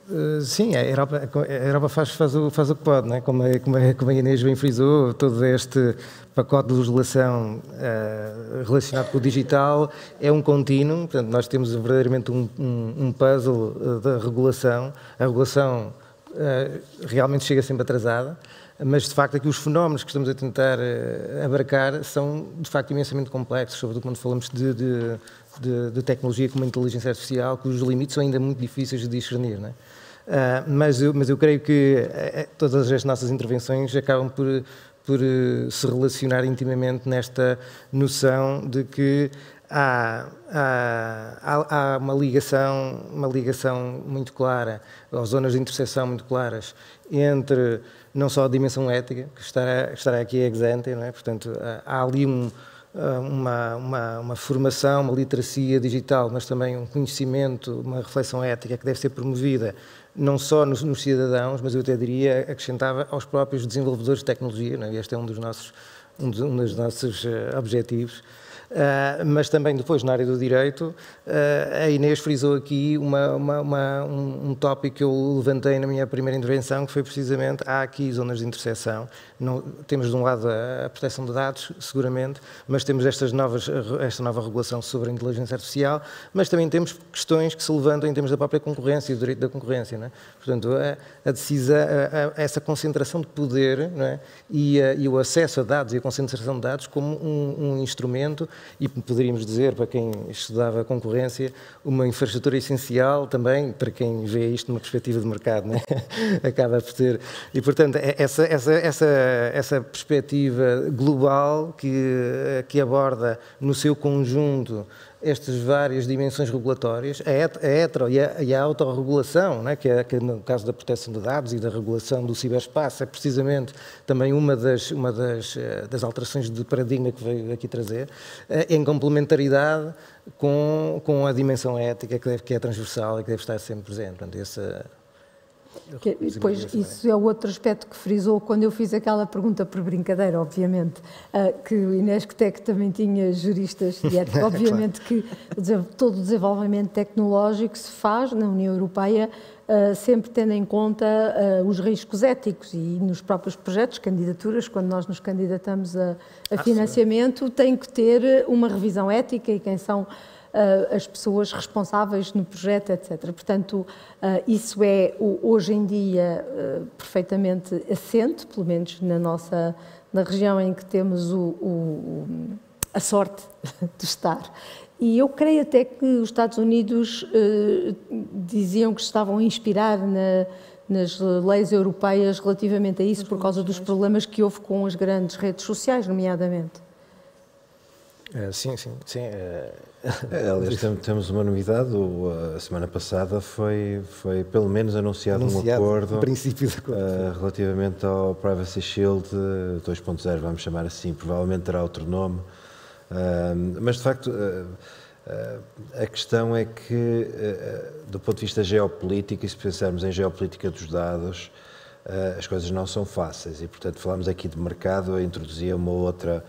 Sim, a Europa faz o que pode, não é? Como a Inês bem frisou, todo este pacote de legislação relacionado com o digital é um contínuo, portanto nós temos verdadeiramente um puzzle da regulação. A regulação realmente chega sempre atrasada, mas de facto aqui os fenómenos que estamos a tentar abarcar são de facto imensamente complexos, sobretudo quando falamos de tecnologia como a inteligência artificial, cujos limites são ainda muito difíceis de discernir, não é? Mas eu creio que todas as nossas intervenções acabam por se relacionar intimamente nesta noção de que há uma ligação muito clara, ou zonas de interseção muito claras, entre não só a dimensão ética, que estará aqui ex ante, não é? Portanto, há ali uma formação, uma literacia digital, mas também um conhecimento, uma reflexão ética que deve ser promovida não só nos cidadãos, mas eu até diria, acrescentava aos próprios desenvolvedores de tecnologia, não é? Este é um dos nossos objetivos. Mas também depois na área do direito, a Inês frisou aqui um tópico que eu levantei na minha primeira intervenção, que foi precisamente, há aqui zonas de interseção. Temos de um lado a proteção de dados, seguramente, mas temos esta nova regulação sobre a inteligência artificial, mas também temos questões que se levantam em termos da própria concorrência e do direito da concorrência, não é? Portanto, a decisão, essa concentração de poder, não é? E o acesso a dados e a concentração de dados como um instrumento, e poderíamos dizer, para quem estudava concorrência, uma infraestrutura essencial também para quem vê isto numa perspectiva de mercado, não é? Acaba por ter. E, portanto, essa perspectiva global que aborda no seu conjunto estas várias dimensões regulatórias, a hetero e a autorregulação, não é? Que no caso da proteção de dados e da regulação do ciberespaço, é precisamente também uma das alterações de paradigma que veio aqui trazer, em complementaridade com a dimensão ética que é transversal e que deve estar sempre presente. Portanto, Depois, isso é o outro aspecto que frisou quando eu fiz aquela pergunta por brincadeira, obviamente, que o Inés Queteque também tinha juristas de ética. Obviamente que todo o desenvolvimento tecnológico se faz na União Europeia sempre tendo em conta os riscos éticos, e nos próprios projetos, candidaturas, quando nós nos candidatamos a financiamento, tem que ter uma revisão ética e quem são as pessoas responsáveis no projeto, etc. Portanto, isso é hoje em dia perfeitamente assente, pelo menos na região em que temos a sorte de estar. E eu creio até que os Estados Unidos diziam que estavam a inspirar nas leis europeias relativamente a isso, por causa dos problemas que houve com as grandes redes sociais, nomeadamente. Sim. Aliás, temos uma novidade. A semana passada foi pelo menos anunciado um acordo relativamente ao Privacy Shield 2.0, vamos chamar assim, provavelmente terá outro nome, mas de facto a questão é que do ponto de vista geopolítico, e se pensarmos em geopolítica dos dados, as coisas não são fáceis e, portanto, falamos aqui de mercado. Eu introduzia uma outra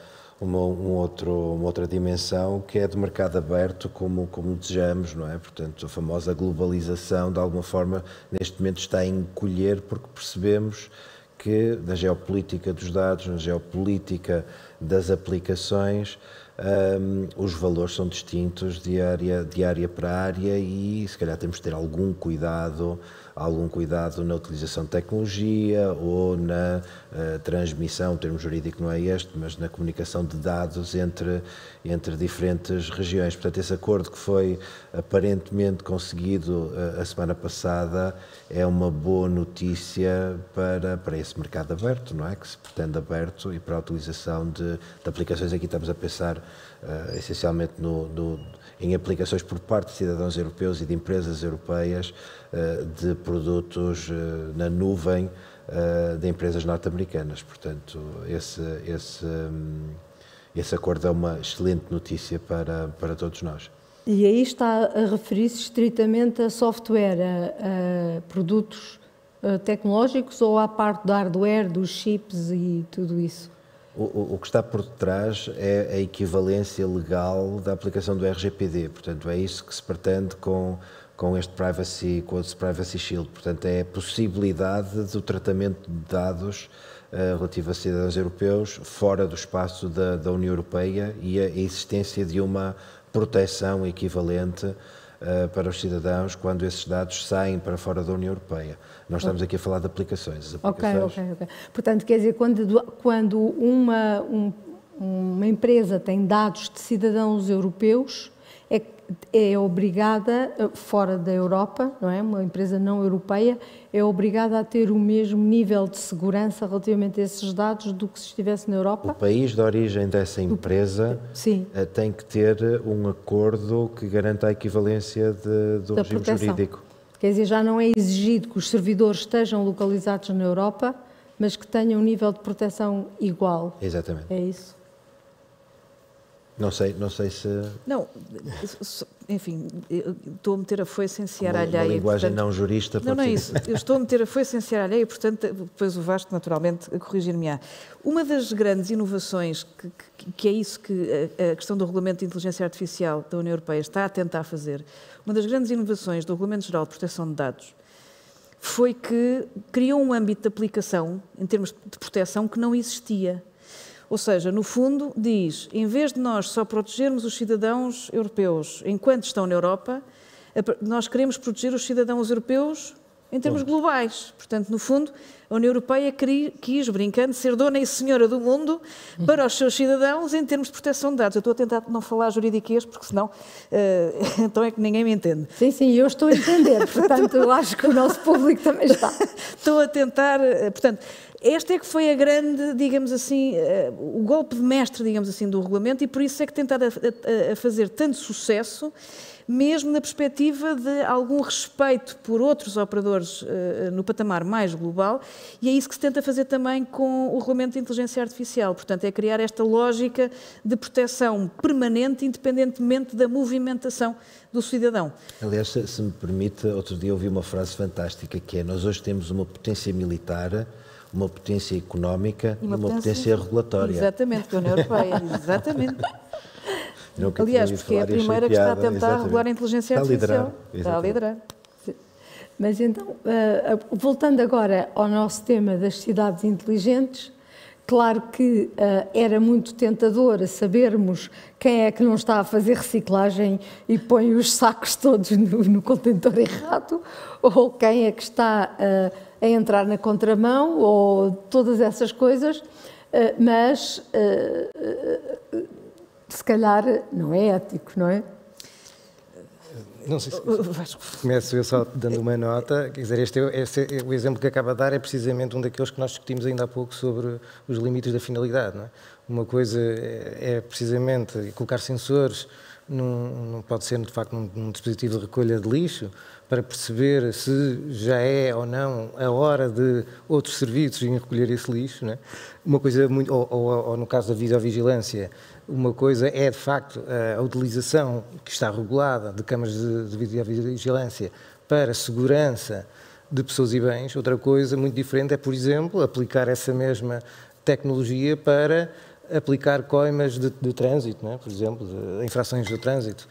dimensão, que é de mercado aberto, como desejamos, não é? Portanto, a famosa globalização, de alguma forma, neste momento está a encolher, porque percebemos que na geopolítica dos dados, na geopolítica das aplicações, os valores são distintos de área para área e, se calhar, temos de ter algum cuidado na utilização de tecnologia ou na transmissão, o termo jurídico não é este, mas na comunicação de dados entre diferentes regiões. Portanto, esse acordo que foi aparentemente conseguido a semana passada é uma boa notícia para esse mercado aberto, não é? Que se pretende aberto, e para a utilização de aplicações. Aqui estamos a pensar essencialmente em aplicações por parte de cidadãos europeus e de empresas europeias de produtos na nuvem de empresas norte-americanas. Portanto, esse acordo é uma excelente notícia para todos nós. E aí está a referir-se estritamente a software, a produtos tecnológicos, ou à parte do hardware, dos chips e tudo isso? O que está por detrás é a equivalência legal da aplicação do RGPD, portanto é isso que se pretende com com este Privacy Shield. Portanto, é a possibilidade do tratamento de dados relativo a cidadãos europeus fora do espaço da União Europeia e a existência de uma proteção equivalente para os cidadãos quando esses dados saem para fora da União Europeia. Nós estamos aqui a falar de aplicações. Ok. Portanto, quer dizer, quando uma empresa tem dados de cidadãos europeus, é obrigada, fora da Europa, não é? Uma empresa não europeia, é obrigada a ter o mesmo nível de segurança relativamente a esses dados do que se estivesse na Europa? O país de origem dessa empresa tem que ter um acordo que garanta a equivalência do regime proteção. jurídico. Quer dizer, já não é exigido que os servidores estejam localizados na Europa, mas que tenham um nível de proteção igual. Exatamente. É isso? Não sei se... Não, enfim, estou a meter a foice em seara alheia. Uma linguagem portanto, não jurista. Não é isso. Eu estou a meter a foice em seara alheia e, portanto, depois o Vasco, naturalmente, corrigir-me-á. Uma das grandes inovações, que é isso que a questão do Regulamento de Inteligência Artificial da União Europeia está a tentar fazer, uma das grandes inovações do Regulamento Geral de Proteção de Dados foi que criou um âmbito de aplicação, em termos de proteção, que não existia. Ou seja, no fundo, diz, em vez de nós só protegermos os cidadãos europeus enquanto estão na Europa, nós queremos proteger os cidadãos europeus em termos globais. Portanto, no fundo, a União Europeia quis, brincando, ser dona e senhora do mundo para os seus cidadãos em termos de proteção de dados. Eu estou a tentar não falar juridiquês, porque senão então é que ninguém me entende. Sim, eu estou a entender, portanto eu acho que o nosso público também está. Estou a tentar, portanto, esta é que foi a grande, digamos assim, o golpe de mestre, digamos assim, do regulamento, e por isso é que tem estado a fazer tanto sucesso, mesmo na perspectiva de algum respeito por outros operadores no patamar mais global, e é isso que se tenta fazer também com o Regulamento de Inteligência Artificial. Portanto, é criar esta lógica de proteção permanente, independentemente da movimentação do cidadão. Aliás, se me permite, outro dia ouvi uma frase fantástica que é: nós hoje temos uma potência militar, uma potência económica e uma potência regulatória. Exatamente, da União Europeia, exatamente. Aliás, porque é a primeira que está a tentar regular a inteligência artificial. Está a liderar. Mas então, voltando agora ao nosso tema das cidades inteligentes, claro que era muito tentador sabermos quem é que não está a fazer reciclagem e põe os sacos todos no contentor errado, ou quem é que está a entrar na contramão, ou todas essas coisas, mas se calhar não é ético, não é? Não sei se começo eu só dando uma nota. Quer dizer, o exemplo que acaba de dar é precisamente um daqueles que nós discutimos ainda há pouco sobre os limites da finalidade, não é? Uma coisa é precisamente colocar sensores, não pode ser de facto num dispositivo de recolha de lixo, para perceber se já é ou não a hora de outros serviços irem recolher esse lixo, não é? Uma coisa muito, ou no caso da videovigilância, uma coisa é de facto a utilização que está regulada de câmaras de videovigilância para segurança de pessoas e bens. Outra coisa muito diferente é, por exemplo, aplicar essa mesma tecnologia para aplicar coimas de trânsito, não é? Por exemplo, de infrações de trânsito.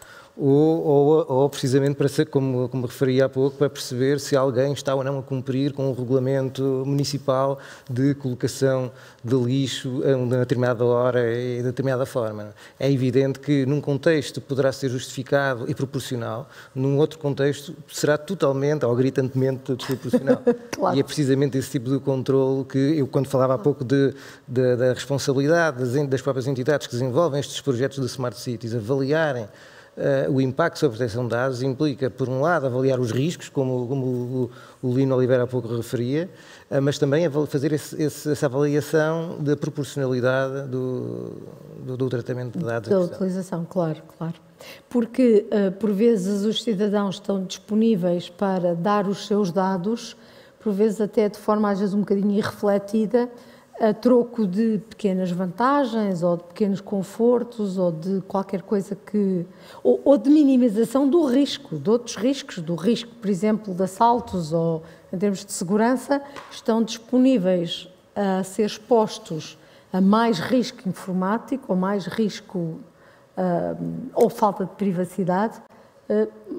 Ou precisamente para ser, como referi há pouco, para perceber se alguém está ou não a cumprir com o regulamento municipal de colocação de lixo a uma determinada hora e de determinada forma. É evidente que num contexto poderá ser justificado e proporcional, num outro contexto será totalmente ou gritantemente desproporcional. Claro. E é precisamente esse tipo de controle que eu, quando falava há pouco da responsabilidade das próprias entidades que desenvolvem estes projetos de Smart Cities, avaliarem o impacto sobre a proteção de dados, implica, por um lado, avaliar os riscos, como o Lino Oliveira há pouco referia, mas também fazer essa avaliação da proporcionalidade do tratamento de dados. Da utilização, claro. Porque, por vezes, os cidadãos estão disponíveis para dar os seus dados, por vezes até de forma, às vezes, um bocadinho irrefletida, a troco de pequenas vantagens ou de pequenos confortos ou de qualquer coisa que... Ou de minimização do risco, de outros riscos, do risco, por exemplo, de assaltos ou em termos de segurança, estão disponíveis a ser expostos a mais risco informático ou mais risco ou falta de privacidade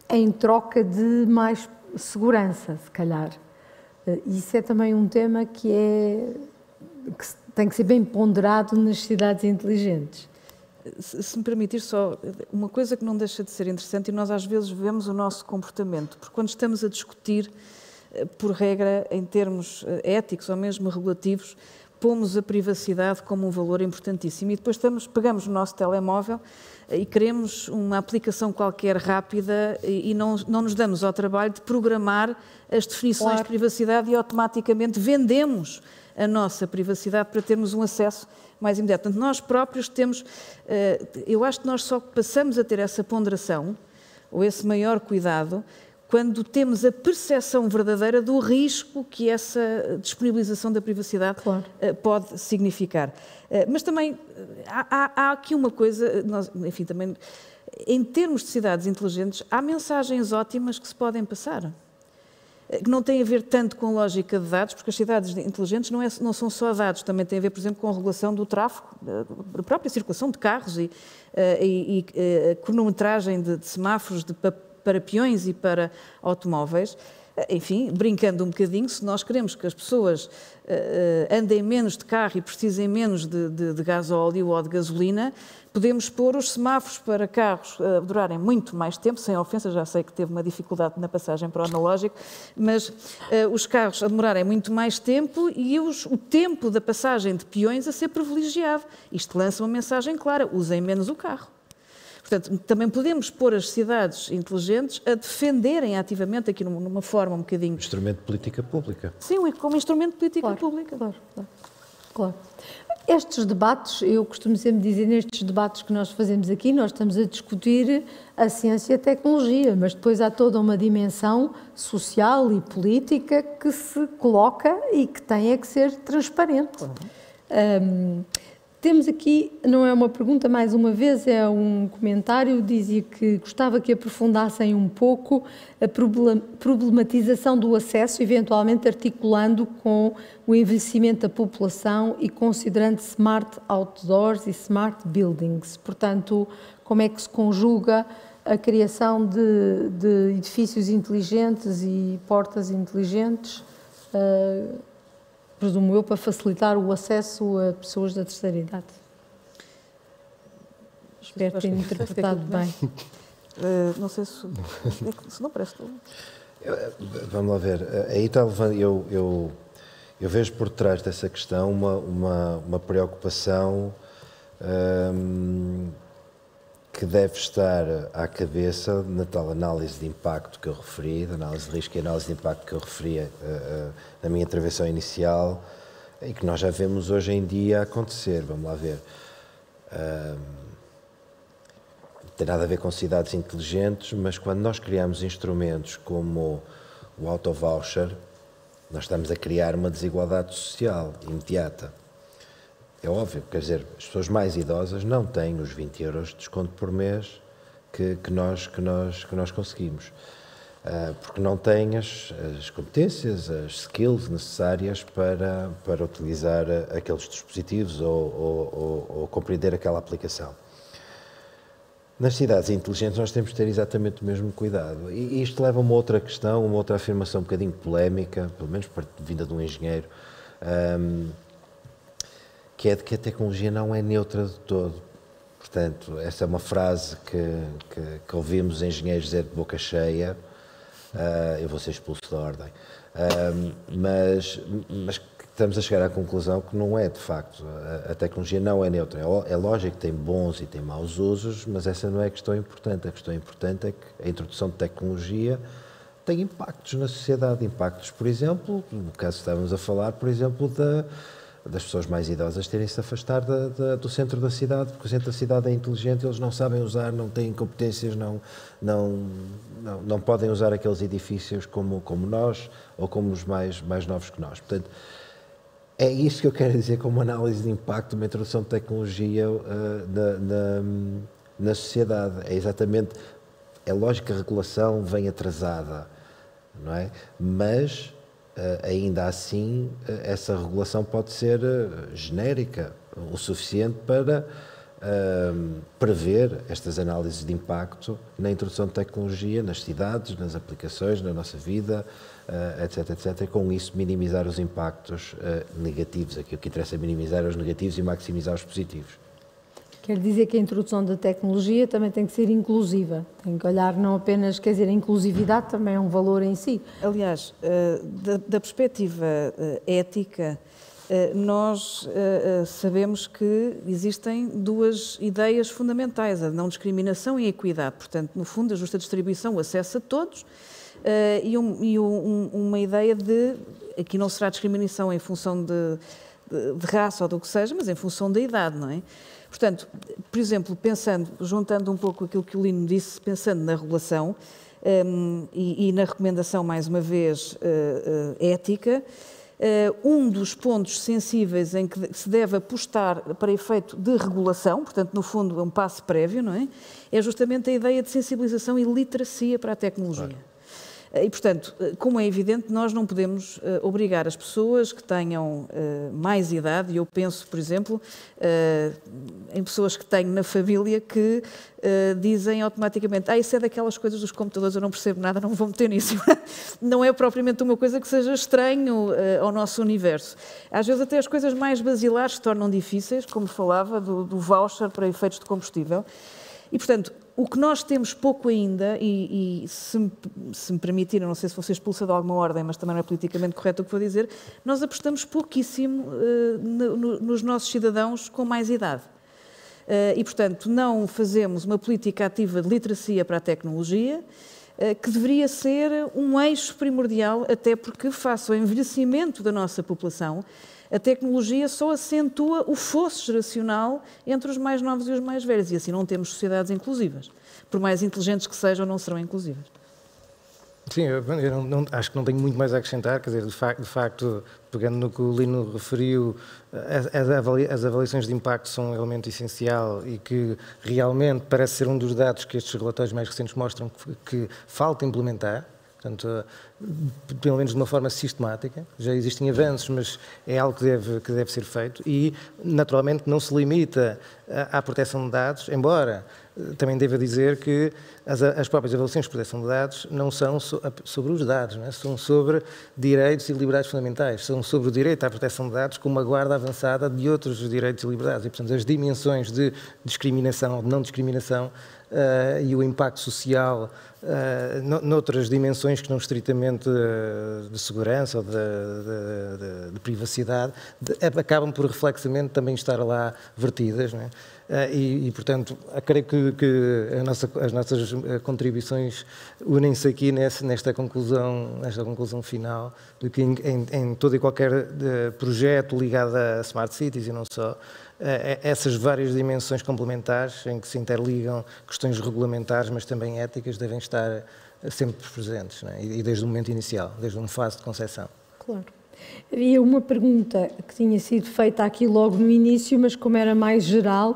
em troca de mais segurança, se calhar. Isso é também um tema que tem que ser bem ponderado nas cidades inteligentes. Se me permitir só, uma coisa que não deixa de ser interessante, e nós às vezes vemos o nosso comportamento, porque quando estamos a discutir, por regra, em termos éticos ou mesmo regulativos, pomos a privacidade como um valor importantíssimo e depois pegamos o nosso telemóvel e queremos uma aplicação qualquer rápida e não nos damos ao trabalho de programar as definições de privacidade e automaticamente vendemos a nossa privacidade para termos um acesso mais imediato. Portanto, nós próprios temos, eu acho que nós só passamos a ter essa ponderação ou esse maior cuidado quando temos a percepção verdadeira do risco que essa disponibilização da privacidade pode significar. Mas também há aqui uma coisa, enfim, também, em termos de cidades inteligentes, há mensagens ótimas que se podem passar, que não têm a ver tanto com lógica de dados, porque as cidades inteligentes não são só dados, também têm a ver, por exemplo, com a regulação do tráfego, a própria circulação de carros e cronometragem de semáforos, para peões e para automóveis. Enfim, brincando um bocadinho, se nós queremos que as pessoas andem menos de carro e precisem menos de gasóleo ou de gasolina, podemos pôr os semáforos para carros durarem muito mais tempo, sem ofensa, já sei que teve uma dificuldade na passagem para o analógico, mas os carros a demorarem muito mais tempo e o tempo da passagem de peões a ser privilegiado. Isto lança uma mensagem clara, usem menos o carro. Portanto, também podemos pôr as cidades inteligentes a defenderem ativamente, aqui numa forma um bocadinho... Instrumento de política pública. Sim, como instrumento de política pública. Claro. Estes debates, eu costumo sempre dizer, nestes debates que nós fazemos aqui, nós estamos a discutir a ciência e a tecnologia, mas depois há toda uma dimensão social e política que se coloca e que tem que ser transparente. Temos aqui, não é uma pergunta, mais uma vez, é um comentário, dizia que gostava que aprofundassem um pouco a problematização do acesso, eventualmente articulando com o envelhecimento da população e considerando smart outdoors e smart buildings. Portanto, como é que se conjuga a criação de edifícios inteligentes e portas inteligentes, presumo eu, para facilitar o acesso a pessoas da terceira idade. Espero ter interpretado bem. Não sei se não parece. Vamos lá ver. Aí eu vejo por trás dessa questão uma preocupação que deve estar à cabeça na tal análise de impacto que eu referi, da análise de risco e análise de impacto que eu referi na minha intervenção inicial, e que nós já vemos hoje em dia acontecer. Vamos lá ver. Não tem nada a ver com cidades inteligentes, mas quando nós criamos instrumentos como o auto-voucher, nós estamos a criar uma desigualdade social imediata. É óbvio, quer dizer, as pessoas mais idosas não têm os 20 euros de desconto por mês que nós conseguimos, porque não têm as competências, as skills necessárias para utilizar aqueles dispositivos ou compreender aquela aplicação. Nas cidades inteligentes nós temos de ter exatamente o mesmo cuidado. E isto leva a uma outra questão, uma outra afirmação um bocadinho polémica, pelo menos vinda de um engenheiro, que é de que a tecnologia não é neutra de todo. Portanto, essa é uma frase que ouvimos engenheiros dizer de boca cheia, eu vou ser expulso da ordem, mas estamos a chegar à conclusão que não é de facto, a tecnologia não é neutra. É lógico que tem bons e tem maus usos, mas essa não é a questão importante. A questão importante é que a introdução de tecnologia tem impactos na sociedade, impactos, por exemplo, no caso que estávamos a falar, por exemplo, das pessoas mais idosas terem-se afastar do centro da cidade, porque o centro da cidade é inteligente, eles não sabem usar, não têm competências, não podem usar aqueles edifícios como nós, ou como os mais novos que nós. Portanto, é isso que eu quero dizer como análise de impacto de uma introdução de tecnologia na sociedade. É exatamente, é lógico que a regulação vem atrasada, não é? Mas ainda assim, essa regulação pode ser genérica o suficiente para prever estas análises de impacto na introdução de tecnologia nas cidades, nas aplicações, na nossa vida, etc, etc, e com isso minimizar os impactos negativos. Aqui o que interessa é minimizar os negativos e maximizar os positivos. Quer dizer que a introdução da tecnologia também tem que ser inclusiva, tem que olhar não apenas, quer dizer, a inclusividade também é um valor em si. Aliás, da perspectiva ética, nós sabemos que existem duas ideias fundamentais, a não discriminação e a equidade. Portanto, no fundo, a justa distribuição, o acesso a todos, e uma ideia de, aqui não será discriminação em função de raça ou do que seja, mas em função da idade, não é? Portanto, por exemplo, juntando um pouco aquilo que o Lino disse, pensando na regulação e na recomendação, mais uma vez, ética, um dos pontos sensíveis em que se deve apostar para efeito de regulação, portanto, no fundo, é um passo prévio, não é? É justamente a ideia de sensibilização e literacia para a tecnologia. Claro. E, portanto, como é evidente, nós não podemos obrigar as pessoas que tenham mais idade, e eu penso, por exemplo, em pessoas que tenho na família que dizem automaticamente: isso é daquelas coisas dos computadores, eu não percebo nada, não me vou meter nisso. Não é propriamente uma coisa que seja estranho ao nosso universo. Às vezes até as coisas mais basilares se tornam difíceis, como falava do voucher para efeitos de combustível. E, portanto, o que nós temos pouco ainda, e se me permitirem, não sei se vou ser expulsa de alguma ordem, mas também não é politicamente correto o que vou dizer, nós apostamos pouquíssimo nos nossos cidadãos com mais idade. E, portanto, não fazemos uma política ativa de literacia para a tecnologia, que deveria ser um eixo primordial, até porque, face ao envelhecimento da nossa população, a tecnologia só acentua o fosso geracional entre os mais novos e os mais velhos, e assim não temos sociedades inclusivas. Por mais inteligentes que sejam, não serão inclusivas. Sim, eu acho que não tenho muito mais a acrescentar, quer dizer, de facto, pegando no que o Lino referiu, as avaliações de impacto são um elemento essencial e que realmente parece ser um dos dados que estes relatórios mais recentes mostram que falta implementar. Portanto, pelo menos de uma forma sistemática. Já existem avanços, mas é algo que deve ser feito e, naturalmente, não se limita à proteção de dados, embora também deva dizer que as próprias avaliações de proteção de dados não são sobre os dados, não é? São sobre direitos e liberdades fundamentais, são sobre o direito à proteção de dados como uma guarda avançada de outros direitos e liberdades. E, portanto, as dimensões de discriminação ou de não discriminação e o impacto social noutras dimensões que não estritamente de segurança ou de privacidade, acabam por reflexamente também estar lá vertidas, não é? E, portanto, creio que as nossas contribuições unem-se aqui nesta conclusão final, de que em todo e qualquer projeto ligado a Smart Cities e não só, essas várias dimensões complementares em que se interligam questões regulamentares, mas também éticas, devem estar sempre presentes, não é? E desde o momento inicial, desde uma fase de concepção. Claro. Havia uma pergunta que tinha sido feita aqui logo no início, mas como era mais geral,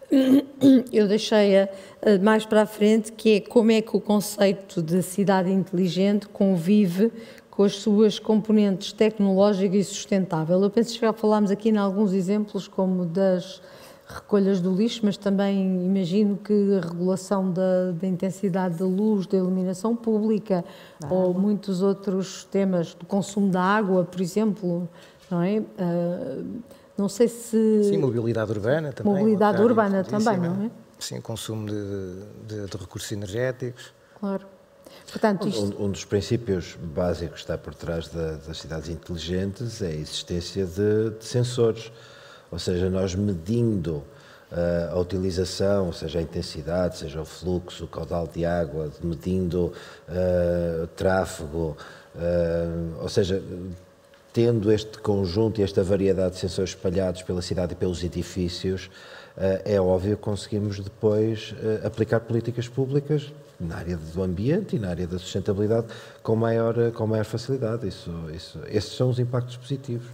eu deixei-a mais para a frente, que é como é que o conceito de cidade inteligente convive com as suas componentes tecnológica e sustentável. Eu penso que já falámos aqui em alguns exemplos, como das recolhas do lixo, mas também imagino que a regulação da intensidade da luz, da iluminação pública, ou muitos outros temas do consumo da água, por exemplo, não é? Não sei se... Sim, mobilidade urbana também. Mobilidade urbana também, não é? Sim, consumo de recursos energéticos. Claro. Portanto, um dos princípios básicos que está por trás das cidades inteligentes é a existência de sensores. Ou seja, nós medindo a utilização, seja a intensidade, seja o fluxo, o caudal de água, medindo o tráfego, ou seja, tendo este conjunto e esta variedade de sensores espalhados pela cidade e pelos edifícios, é óbvio que conseguimos depois aplicar políticas públicas na área do ambiente e na área da sustentabilidade com maior facilidade. Esses são os impactos positivos.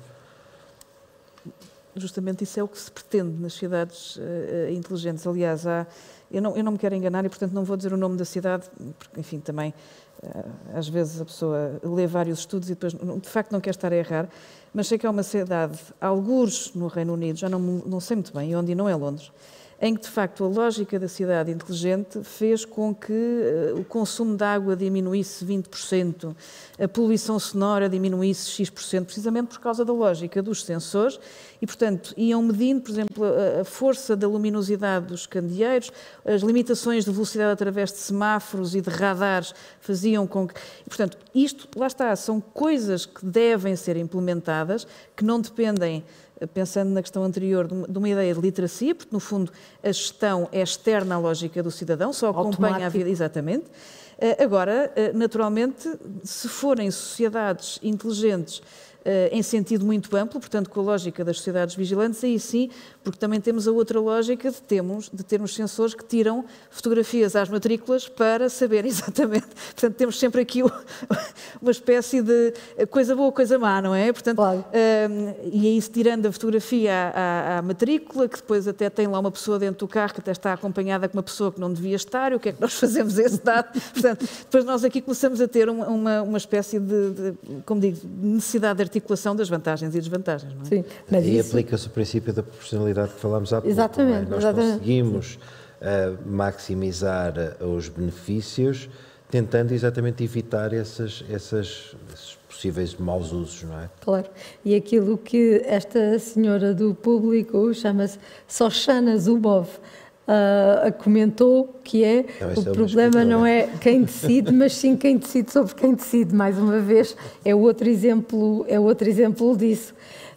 Justamente isso é o que se pretende nas cidades inteligentes. Aliás, eu não me quero enganar e, portanto, não vou dizer o nome da cidade, porque, enfim, também, às vezes a pessoa lê vários estudos e depois, de facto, não quer estar a errar, mas sei que é uma cidade, algures no Reino Unido, já não sei muito bem, onde não é Londres, em que, de facto, a lógica da cidade inteligente fez com que o consumo de água diminuísse 20%, a poluição sonora diminuísse X%, precisamente por causa da lógica dos sensores e, portanto, iam medindo, por exemplo, a força da luminosidade dos candeeiros, as limitações de velocidade através de semáforos e de radares faziam com que... E, portanto, isto, lá está, são coisas que devem ser implementadas, que não dependem, pensando na questão anterior, de uma ideia de literacia, porque, no fundo, a gestão é externa à lógica do cidadão, só acompanha a vida... Exatamente. Agora, naturalmente, se forem sociedades inteligentes em sentido muito amplo, portanto, com a lógica das sociedades vigilantes, aí sim, porque também temos a outra lógica de termos sensores que tiram fotografias às matrículas para saber exatamente. Portanto, temos sempre aqui uma espécie de coisa boa, coisa má, não é? Portanto, claro. E aí, tirando a fotografia à matrícula, que depois até tem lá uma pessoa dentro do carro que até está acompanhada com uma pessoa que não devia estar, e o que é que nós fazemos a esse dado? Portanto, depois nós aqui começamos a ter uma espécie de, como digo, necessidade de articulação das vantagens e desvantagens, não é? Sim, mas e isso... aplica-se o princípio da proporcionalidade que falámos há pouco. Exatamente. Nós conseguimos maximizar os benefícios, tentando exatamente evitar esses possíveis maus usos, não é? Claro. E aquilo que esta senhora do público, chama-se Shoshana Zuboff, comentou, que é o problema não é quem decide, mas sim quem decide sobre quem decide. Mais uma vez, é outro exemplo disso.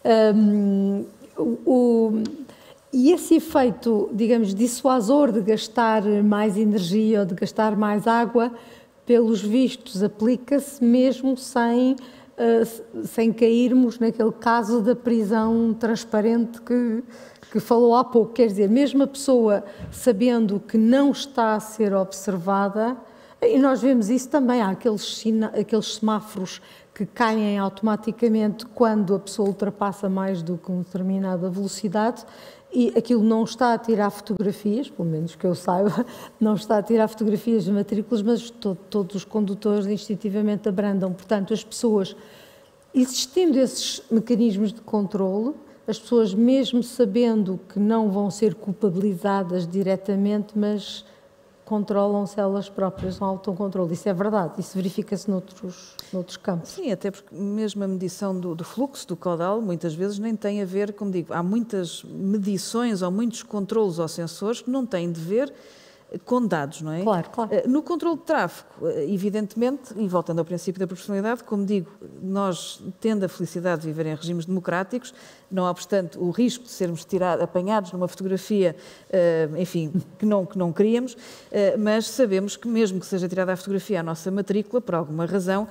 E esse efeito, digamos, dissuasor de gastar mais energia ou de gastar mais água, pelos vistos, aplica-se mesmo sem cairmos naquele caso da prisão transparente que falou há pouco. Quer dizer, mesmo a pessoa sabendo que não está a ser observada, e nós vemos isso também, há aqueles semáforos que caem automaticamente quando a pessoa ultrapassa mais do que uma determinada velocidade, e aquilo não está a tirar fotografias, pelo menos que eu saiba, não está a tirar fotografias de matrículas, mas todos os condutores instintivamente abrandam. Portanto, as pessoas, existindo esses mecanismos de controlo, as pessoas, mesmo sabendo que não vão ser culpabilizadas diretamente, mas controlam-se elas próprias, um autocontrole. Isso é verdade, isso verifica-se noutros campos. Sim, até porque mesmo a medição do fluxo do caudal, muitas vezes nem tem a ver, como digo, há muitas medições ou muitos controlos ou sensores que não têm de ver com dados, não é? Claro, claro. No controle de tráfego, evidentemente, e voltando ao princípio da proporcionalidade, como digo, nós tendo a felicidade de viver em regimes democráticos, não obstante o risco de sermos apanhados numa fotografia, enfim, que não queríamos, mas sabemos que mesmo que seja tirada a fotografia à nossa matrícula, por alguma razão,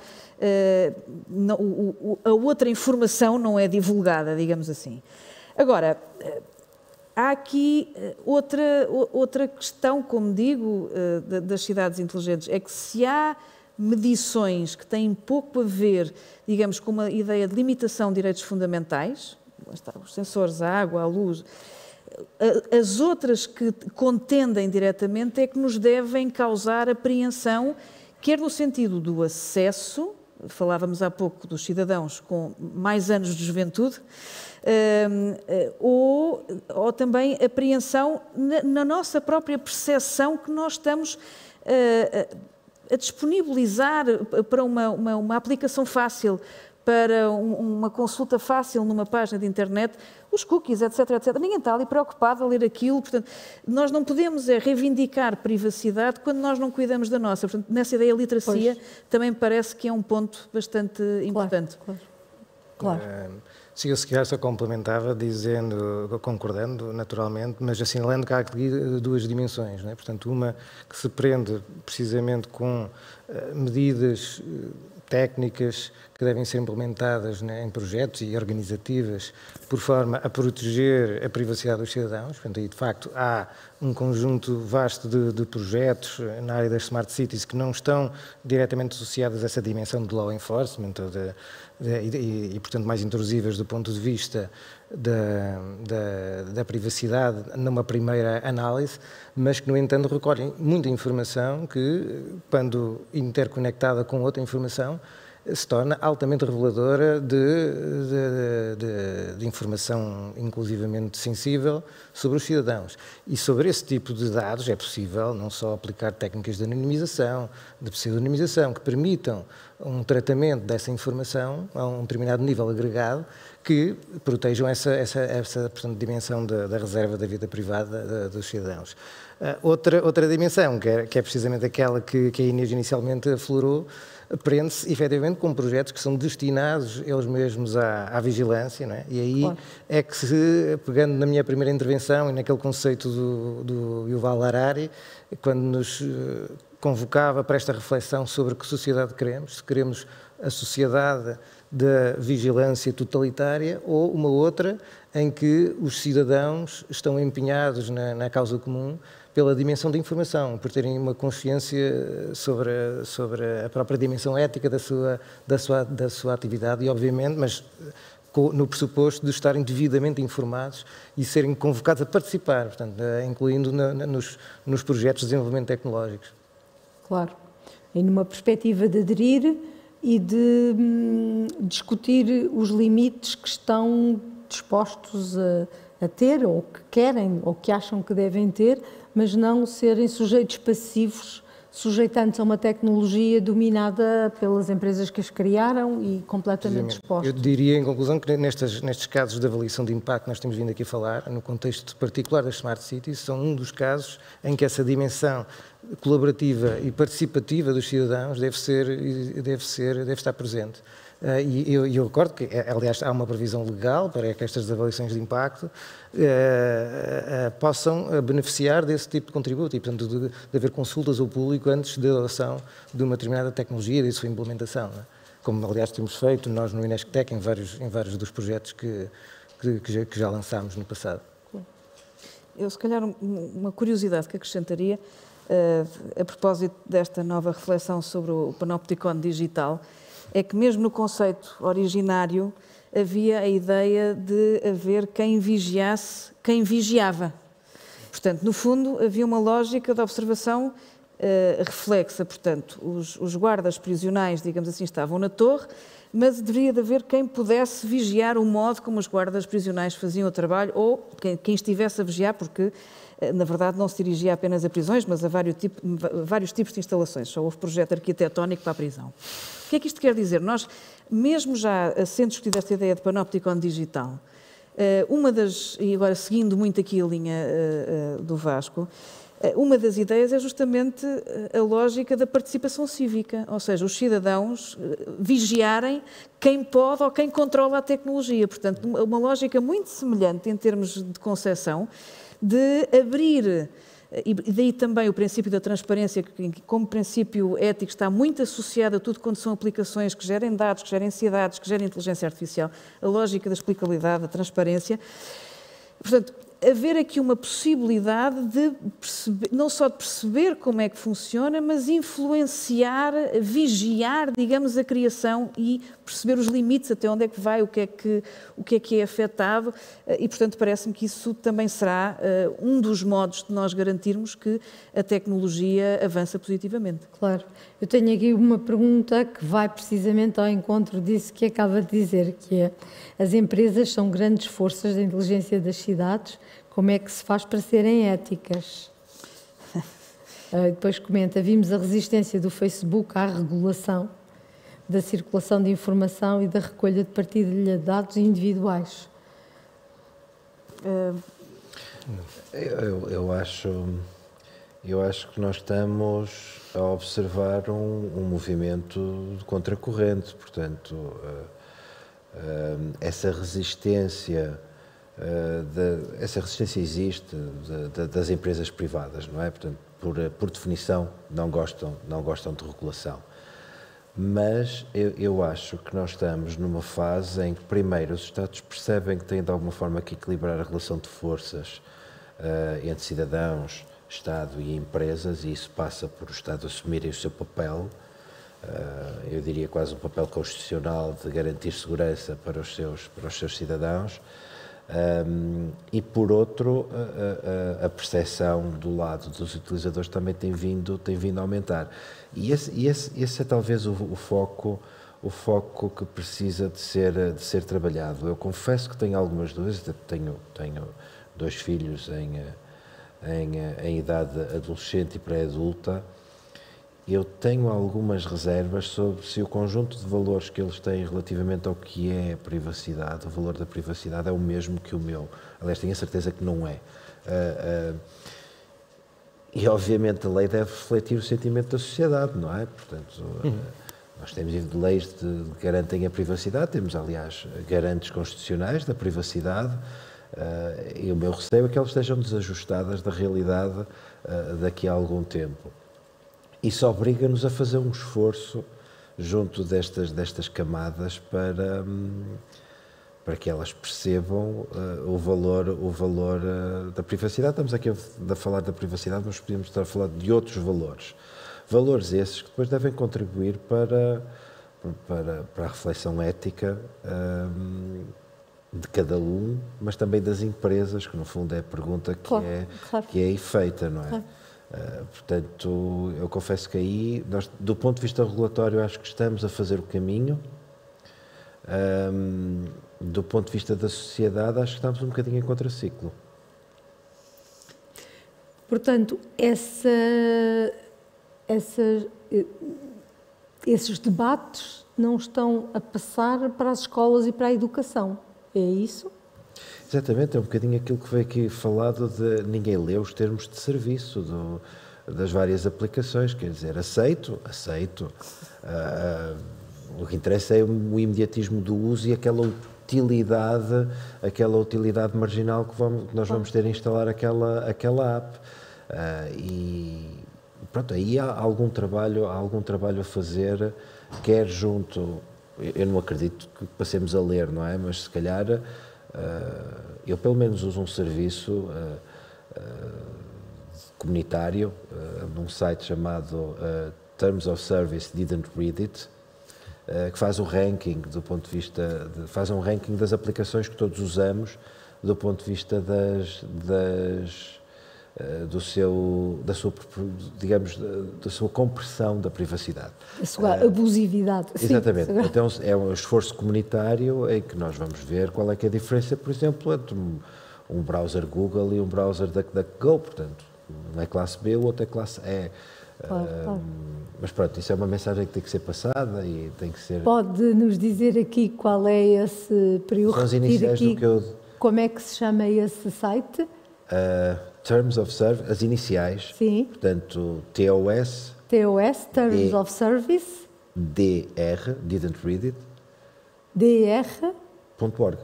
a outra informação não é divulgada, digamos assim. Agora, há aqui outra questão, como digo, das cidades inteligentes, é que se há medições que têm pouco a ver, digamos, com uma ideia de limitação de direitos fundamentais, os sensores, a água, a luz, as outras que contendem diretamente é que nos devem causar apreensão, quer no sentido do acesso, falávamos há pouco dos cidadãos com mais anos de juventude, ou também apreensão na nossa própria percepção que nós estamos a disponibilizar para uma aplicação fácil, para uma consulta fácil numa página de internet, os cookies, etc, etc. Ninguém está ali preocupado a ler aquilo, portanto, nós não podemos reivindicar privacidade quando nós não cuidamos da nossa. Portanto, nessa ideia, a literacia também me parece que é um ponto bastante importante. Claro. Se eu se calhar só complementava concordando naturalmente, mas assinalando que há aqui duas dimensões, não é? Portanto, uma que se prende precisamente com medidas técnicas que devem ser implementadas, né, em projetos e organizativas por forma a proteger a privacidade dos cidadãos. Portanto, aí de facto há um conjunto vasto de projetos na área das Smart Cities que não estão diretamente associados a essa dimensão de law enforcement e portanto mais intrusivas do ponto de vista da privacidade numa primeira análise, mas que no entanto recolhem muita informação que, quando interconectada com outra informação, se torna altamente reveladora de informação inclusivamente sensível sobre os cidadãos. E sobre esse tipo de dados é possível não só aplicar técnicas de anonimização, de pseudonimização, que permitam um tratamento dessa informação a um determinado nível agregado, que protejam essa portanto, dimensão da reserva da vida privada dos cidadãos. Outra dimensão, que é precisamente aquela que a Inês inicialmente aflorou, prende-se efetivamente com projetos que são destinados eles mesmos à vigilância, não é? E aí claro. É que, pegando na minha primeira intervenção e naquele conceito do Yuval Harari, quando nos convocava para esta reflexão sobre que sociedade queremos, se queremos a sociedade da vigilância totalitária ou uma outra em que os cidadãos estão empenhados na causa comum pela dimensão da informação, por terem uma consciência sobre a própria dimensão ética da sua atividade e, obviamente, mas no pressuposto de estarem devidamente informados e serem convocados a participar, portanto, incluindo nos projetos de desenvolvimento tecnológicos. Claro. E numa perspectiva de aderir e de discutir os limites que estão dispostos a ter, ou que querem, ou que acham que devem ter, mas não serem sujeitos passivos, sujeitando-se a uma tecnologia dominada pelas empresas que as criaram e completamente expostos. Eu diria, em conclusão, que nestes casos de avaliação de impacto que nós temos vindo aqui a falar, no contexto particular das Smart Cities, são um dos casos em que essa dimensão colaborativa e participativa dos cidadãos deve estar presente. E eu recordo que, aliás, há uma previsão legal para que estas avaliações de impacto possam beneficiar desse tipo de contributo e, portanto, de haver consultas ao público antes da adoção de uma determinada tecnologia e da sua implementação, não é? Como, aliás, temos feito nós no INESCTEC em vários dos projetos que já lançámos no passado. Eu, se calhar, uma curiosidade que acrescentaria, a propósito desta nova reflexão sobre o Panopticon digital, é que mesmo no conceito originário havia a ideia de haver quem vigiasse quem vigiava. Portanto, no fundo, havia uma lógica de observação reflexa. Portanto, os guardas prisionais, digamos assim, estavam na torre, mas deveria de haver quem pudesse vigiar o modo como os guardas prisionais faziam o trabalho, ou quem estivesse a vigiar, porque, na verdade, não se dirigia apenas a prisões, mas a vários tipos de instalações. Só houve projeto arquitetónico para a prisão. O que é que isto quer dizer? Nós, mesmo já sendo discutida esta ideia de Panopticon digital, e agora seguindo muito aqui a linha do Vasco, uma das ideias é justamente a lógica da participação cívica, ou seja, os cidadãos vigiarem quem pode ou quem controla a tecnologia. Portanto, uma lógica muito semelhante em termos de concepção, de abrir, e daí também o princípio da transparência, que como princípio ético está muito associado a tudo quando são aplicações que gerem dados, que gerem cidades, que gerem inteligência artificial, a lógica da explicabilidade, da transparência. Portanto, haver aqui uma possibilidade de perceber, não só de perceber como é que funciona, mas influenciar, vigiar, digamos, a criação e perceber os limites, até onde é que vai, o que é afetado, e, portanto, parece-me que isso também será um dos modos de nós garantirmos que a tecnologia avança positivamente. Claro. Eu tenho aqui uma pergunta que vai precisamente ao encontro disso que acaba de dizer, que é: as empresas são grandes forças da inteligência das cidades, como é que se faz para serem éticas? Depois comenta: vimos a resistência do Facebook à regulação da circulação de informação e da recolha de partilha de dados individuais. Eu acho que nós estamos a observar um movimento de contracorrente, portanto, essa resistência existe das empresas privadas, não é? Portanto, por definição, não gostam de regulação. Mas eu acho que nós estamos numa fase em que, primeiro, os Estados percebem que têm de alguma forma que equilibrar a relação de forças entre cidadãos, Estado e empresas, e isso passa por os Estados assumirem o seu papel, eu diria quase um papel constitucional de garantir segurança para os seus cidadãos, e por outro, a percepção do lado dos utilizadores também tem vindo a aumentar. E esse é talvez o foco o foco que precisa de ser trabalhado. Eu confesso que tenho algumas dúvidas, tenho 2 filhos em idade adolescente e pré-adulta. Eu tenho algumas reservas sobre se o conjunto de valores que eles têm relativamente ao que é a privacidade, o valor da privacidade, é o mesmo que o meu. Aliás, tenho a certeza que não é. E, obviamente, a lei deve refletir o sentimento da sociedade, não é? Portanto, nós temos leis que garantem a privacidade, temos, aliás, garantes constitucionais da privacidade, e o meu receio é que elas estejam desajustadas da realidade daqui a algum tempo. Isso obriga-nos a fazer um esforço junto destas camadas para que elas percebam o valor da privacidade. Estamos aqui a falar da privacidade, mas podíamos estar a falar de outros valores. Valores esses que depois devem contribuir para a reflexão ética de cada um, mas também das empresas, que no fundo é a pergunta que é feita, não é? Claro. Portanto, eu confesso que aí, nós, do ponto de vista regulatório, acho que estamos a fazer o caminho. Do ponto de vista da sociedade, acho que estamos um bocadinho em contraciclo. Portanto, esses debates não estão a passar para as escolas e para a educação, é isso? Exatamente, é um bocadinho aquilo que foi aqui falado de ninguém lê os termos de serviço das várias aplicações, quer dizer, aceito. O que interessa é o imediatismo do uso e aquela utilidade marginal que nós vamos ter a instalar aquela app. E pronto, aí há algum trabalho a fazer, quer junto, eu não acredito que passemos a ler, não é? Mas se calhar eu pelo menos uso um serviço comunitário num site chamado Terms of Service Didn't Read It, que faz o ranking faz um ranking das aplicações que todos usamos do ponto de vista da sua compressão da privacidade. A sua abusividade. Exatamente. Sim. Então é um esforço comunitário em que nós vamos ver qual é que é a diferença, por exemplo, entre um browser Google e um browser DuckDuckGo. Portanto, um é classe B, o outro é classe E. Claro. Mas pronto, isso é uma mensagem que tem que ser passada e tem que ser... Pode nos dizer aqui qual é esse... Para eu repetir aqui, como é que se chama esse site? Terms of Service, as iniciais. Sim. Portanto, TOS, Terms of Service. DR, Didn't Read It. DR.org.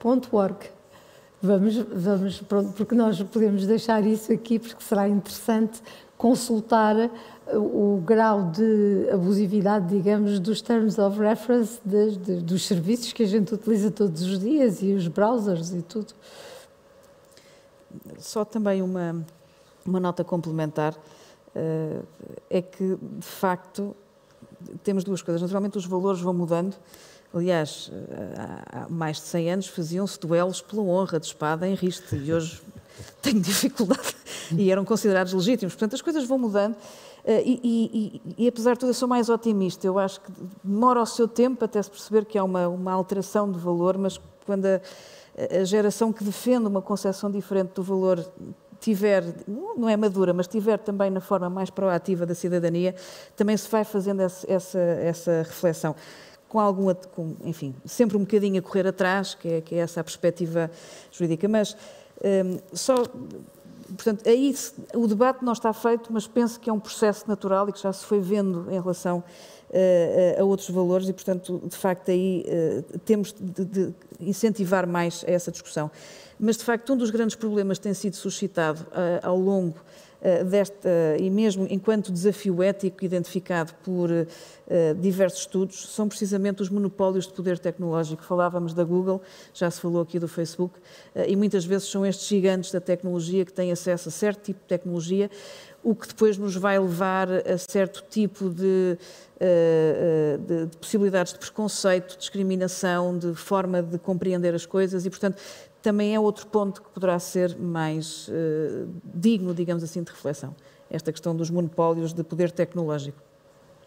Vamos, pronto, porque nós podemos deixar isso aqui, porque será interessante consultar o grau de abusividade, digamos, dos Terms of Reference dos serviços que a gente utiliza todos os dias e os browsers e tudo. Só também uma nota complementar, é que, de facto, temos duas coisas. Naturalmente, os valores vão mudando. Aliás, há mais de 100 anos faziam-se duelos pela honra de espada em riste e hoje tenho dificuldade e eram considerados legítimos. Portanto, as coisas vão mudando e apesar de tudo, eu sou mais otimista. Eu acho que demora o seu tempo até se perceber que há uma alteração de valor, mas quando a geração que defende uma concepção diferente do valor tiver, não é madura, mas tiver também na forma mais proativa da cidadania, também se vai fazendo essa reflexão. Enfim, sempre um bocadinho a correr atrás, que é essa a perspectiva jurídica, mas portanto, aí o debate não está feito, mas penso que é um processo natural e que já se foi vendo em relação a outros valores e, portanto, de facto, aí temos de incentivar mais essa discussão. Mas, de facto, um dos grandes problemas que tem sido suscitado ao longo e mesmo enquanto desafio ético identificado por diversos estudos, são precisamente os monopólios de poder tecnológico. Falávamos da Google, já se falou aqui do Facebook, e muitas vezes são estes gigantes da tecnologia que têm acesso a certo tipo de tecnologia, o que depois nos vai levar a certo tipo de possibilidades de preconceito, de discriminação, de forma de compreender as coisas e, portanto, também é outro ponto que poderá ser mais digno, digamos assim, de reflexão. Esta questão dos monopólios de poder tecnológico.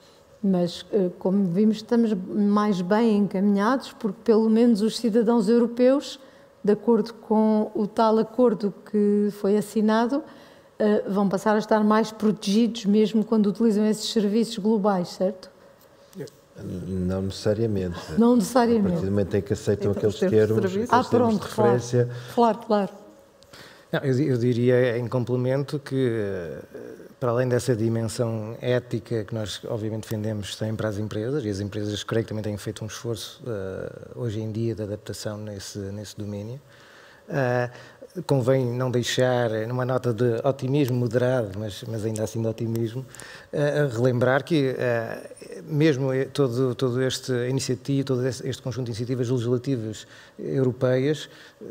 Mas, como vimos, estamos mais bem encaminhados, porque pelo menos os cidadãos europeus, de acordo com o tal acordo que foi assinado, vão passar a estar mais protegidos mesmo quando utilizam esses serviços globais, certo? Não necessariamente. Não necessariamente. A partir do momento em que aceitam aqueles termos de referência. Claro. Não, eu diria, em complemento, que para além dessa dimensão ética que nós obviamente defendemos sempre para as empresas, e as empresas creio que também têm feito um esforço hoje em dia de adaptação nesse domínio, convém não deixar, numa nota de otimismo moderado, mas ainda assim de otimismo, relembrar que mesmo todo esta iniciativa, todo este conjunto de iniciativas legislativas europeias,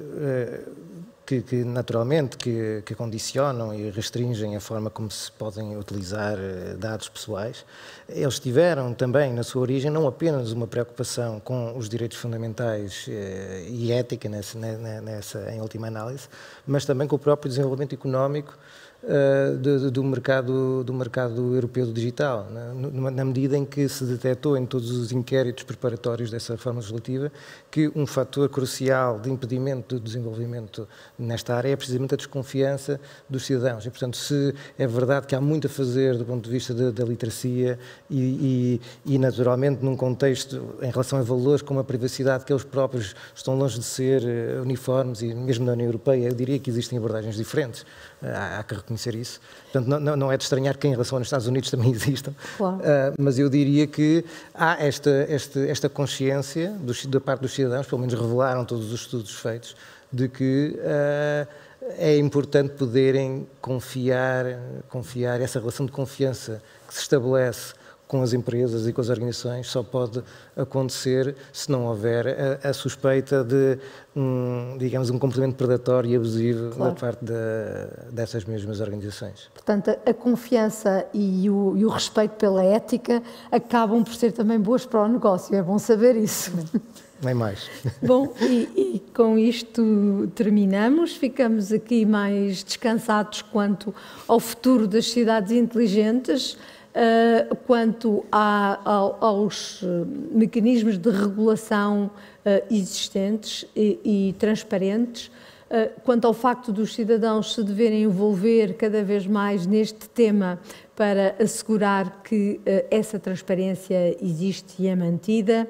que naturalmente que condicionam e restringem a forma como se podem utilizar dados pessoais, eles tiveram também na sua origem não apenas uma preocupação com os direitos fundamentais e ética em última análise, mas também com o próprio desenvolvimento económico do mercado europeu do digital, na medida em que se detectou em todos os inquéritos preparatórios dessa reforma legislativa que um fator crucial de impedimento do desenvolvimento nesta área é precisamente a desconfiança dos cidadãos. E, portanto, se é verdade que há muito a fazer do ponto de vista da literacia e naturalmente, num contexto em relação a valores como a privacidade, que eles próprios estão longe de ser uniformes, e mesmo na União Europeia, eu diria que existem abordagens diferentes. Há que reconhecer isso. Portanto, não é de estranhar que em relação aos Estados Unidos também existam, claro. Mas eu diria que há esta consciência da parte dos cidadãos, pelo menos revelaram todos os estudos feitos, de que é importante poderem confiar essa relação de confiança que se estabelece com as empresas e com as organizações só pode acontecer se não houver a suspeita de um comportamento predatório e abusivo, claro, da parte dessas mesmas organizações. Portanto, a confiança e o respeito pela ética acabam por ser também boas para o negócio, é bom saber isso. Nem mais. Bom, e com isto terminamos, ficamos aqui mais descansados quanto ao futuro das cidades inteligentes, quanto aos mecanismos de regulação existentes e transparentes, quanto ao facto dos cidadãos se deverem envolver cada vez mais neste tema para assegurar que essa transparência existe e é mantida,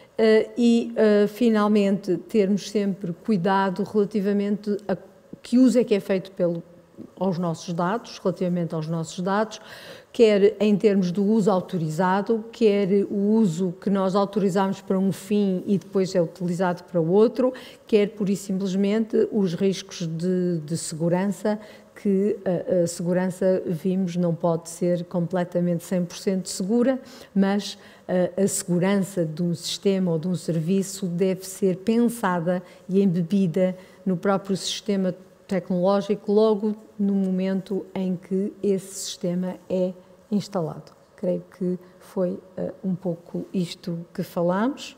finalmente termos sempre cuidado relativamente a que uso é que é feito relativamente aos nossos dados, quer em termos do uso autorizado, quer o uso que nós autorizamos para um fim e depois é utilizado para outro, quer pura e simplesmente os riscos de segurança, que a segurança, vimos, não pode ser completamente 100% segura, mas a segurança de um sistema ou de um serviço deve ser pensada e embebida no próprio sistema tecnológico logo no momento em que esse sistema é instalado. Creio que foi um pouco isto que falamos.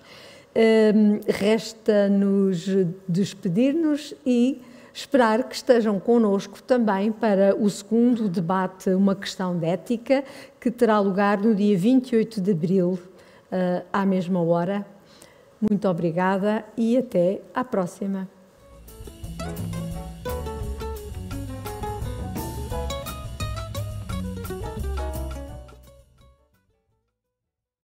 Resta-nos despedir-nos e esperar que estejam connosco também para o segundo debate, uma questão de ética, que terá lugar no dia 28 de abril, à mesma hora. Muito obrigada e até à próxima.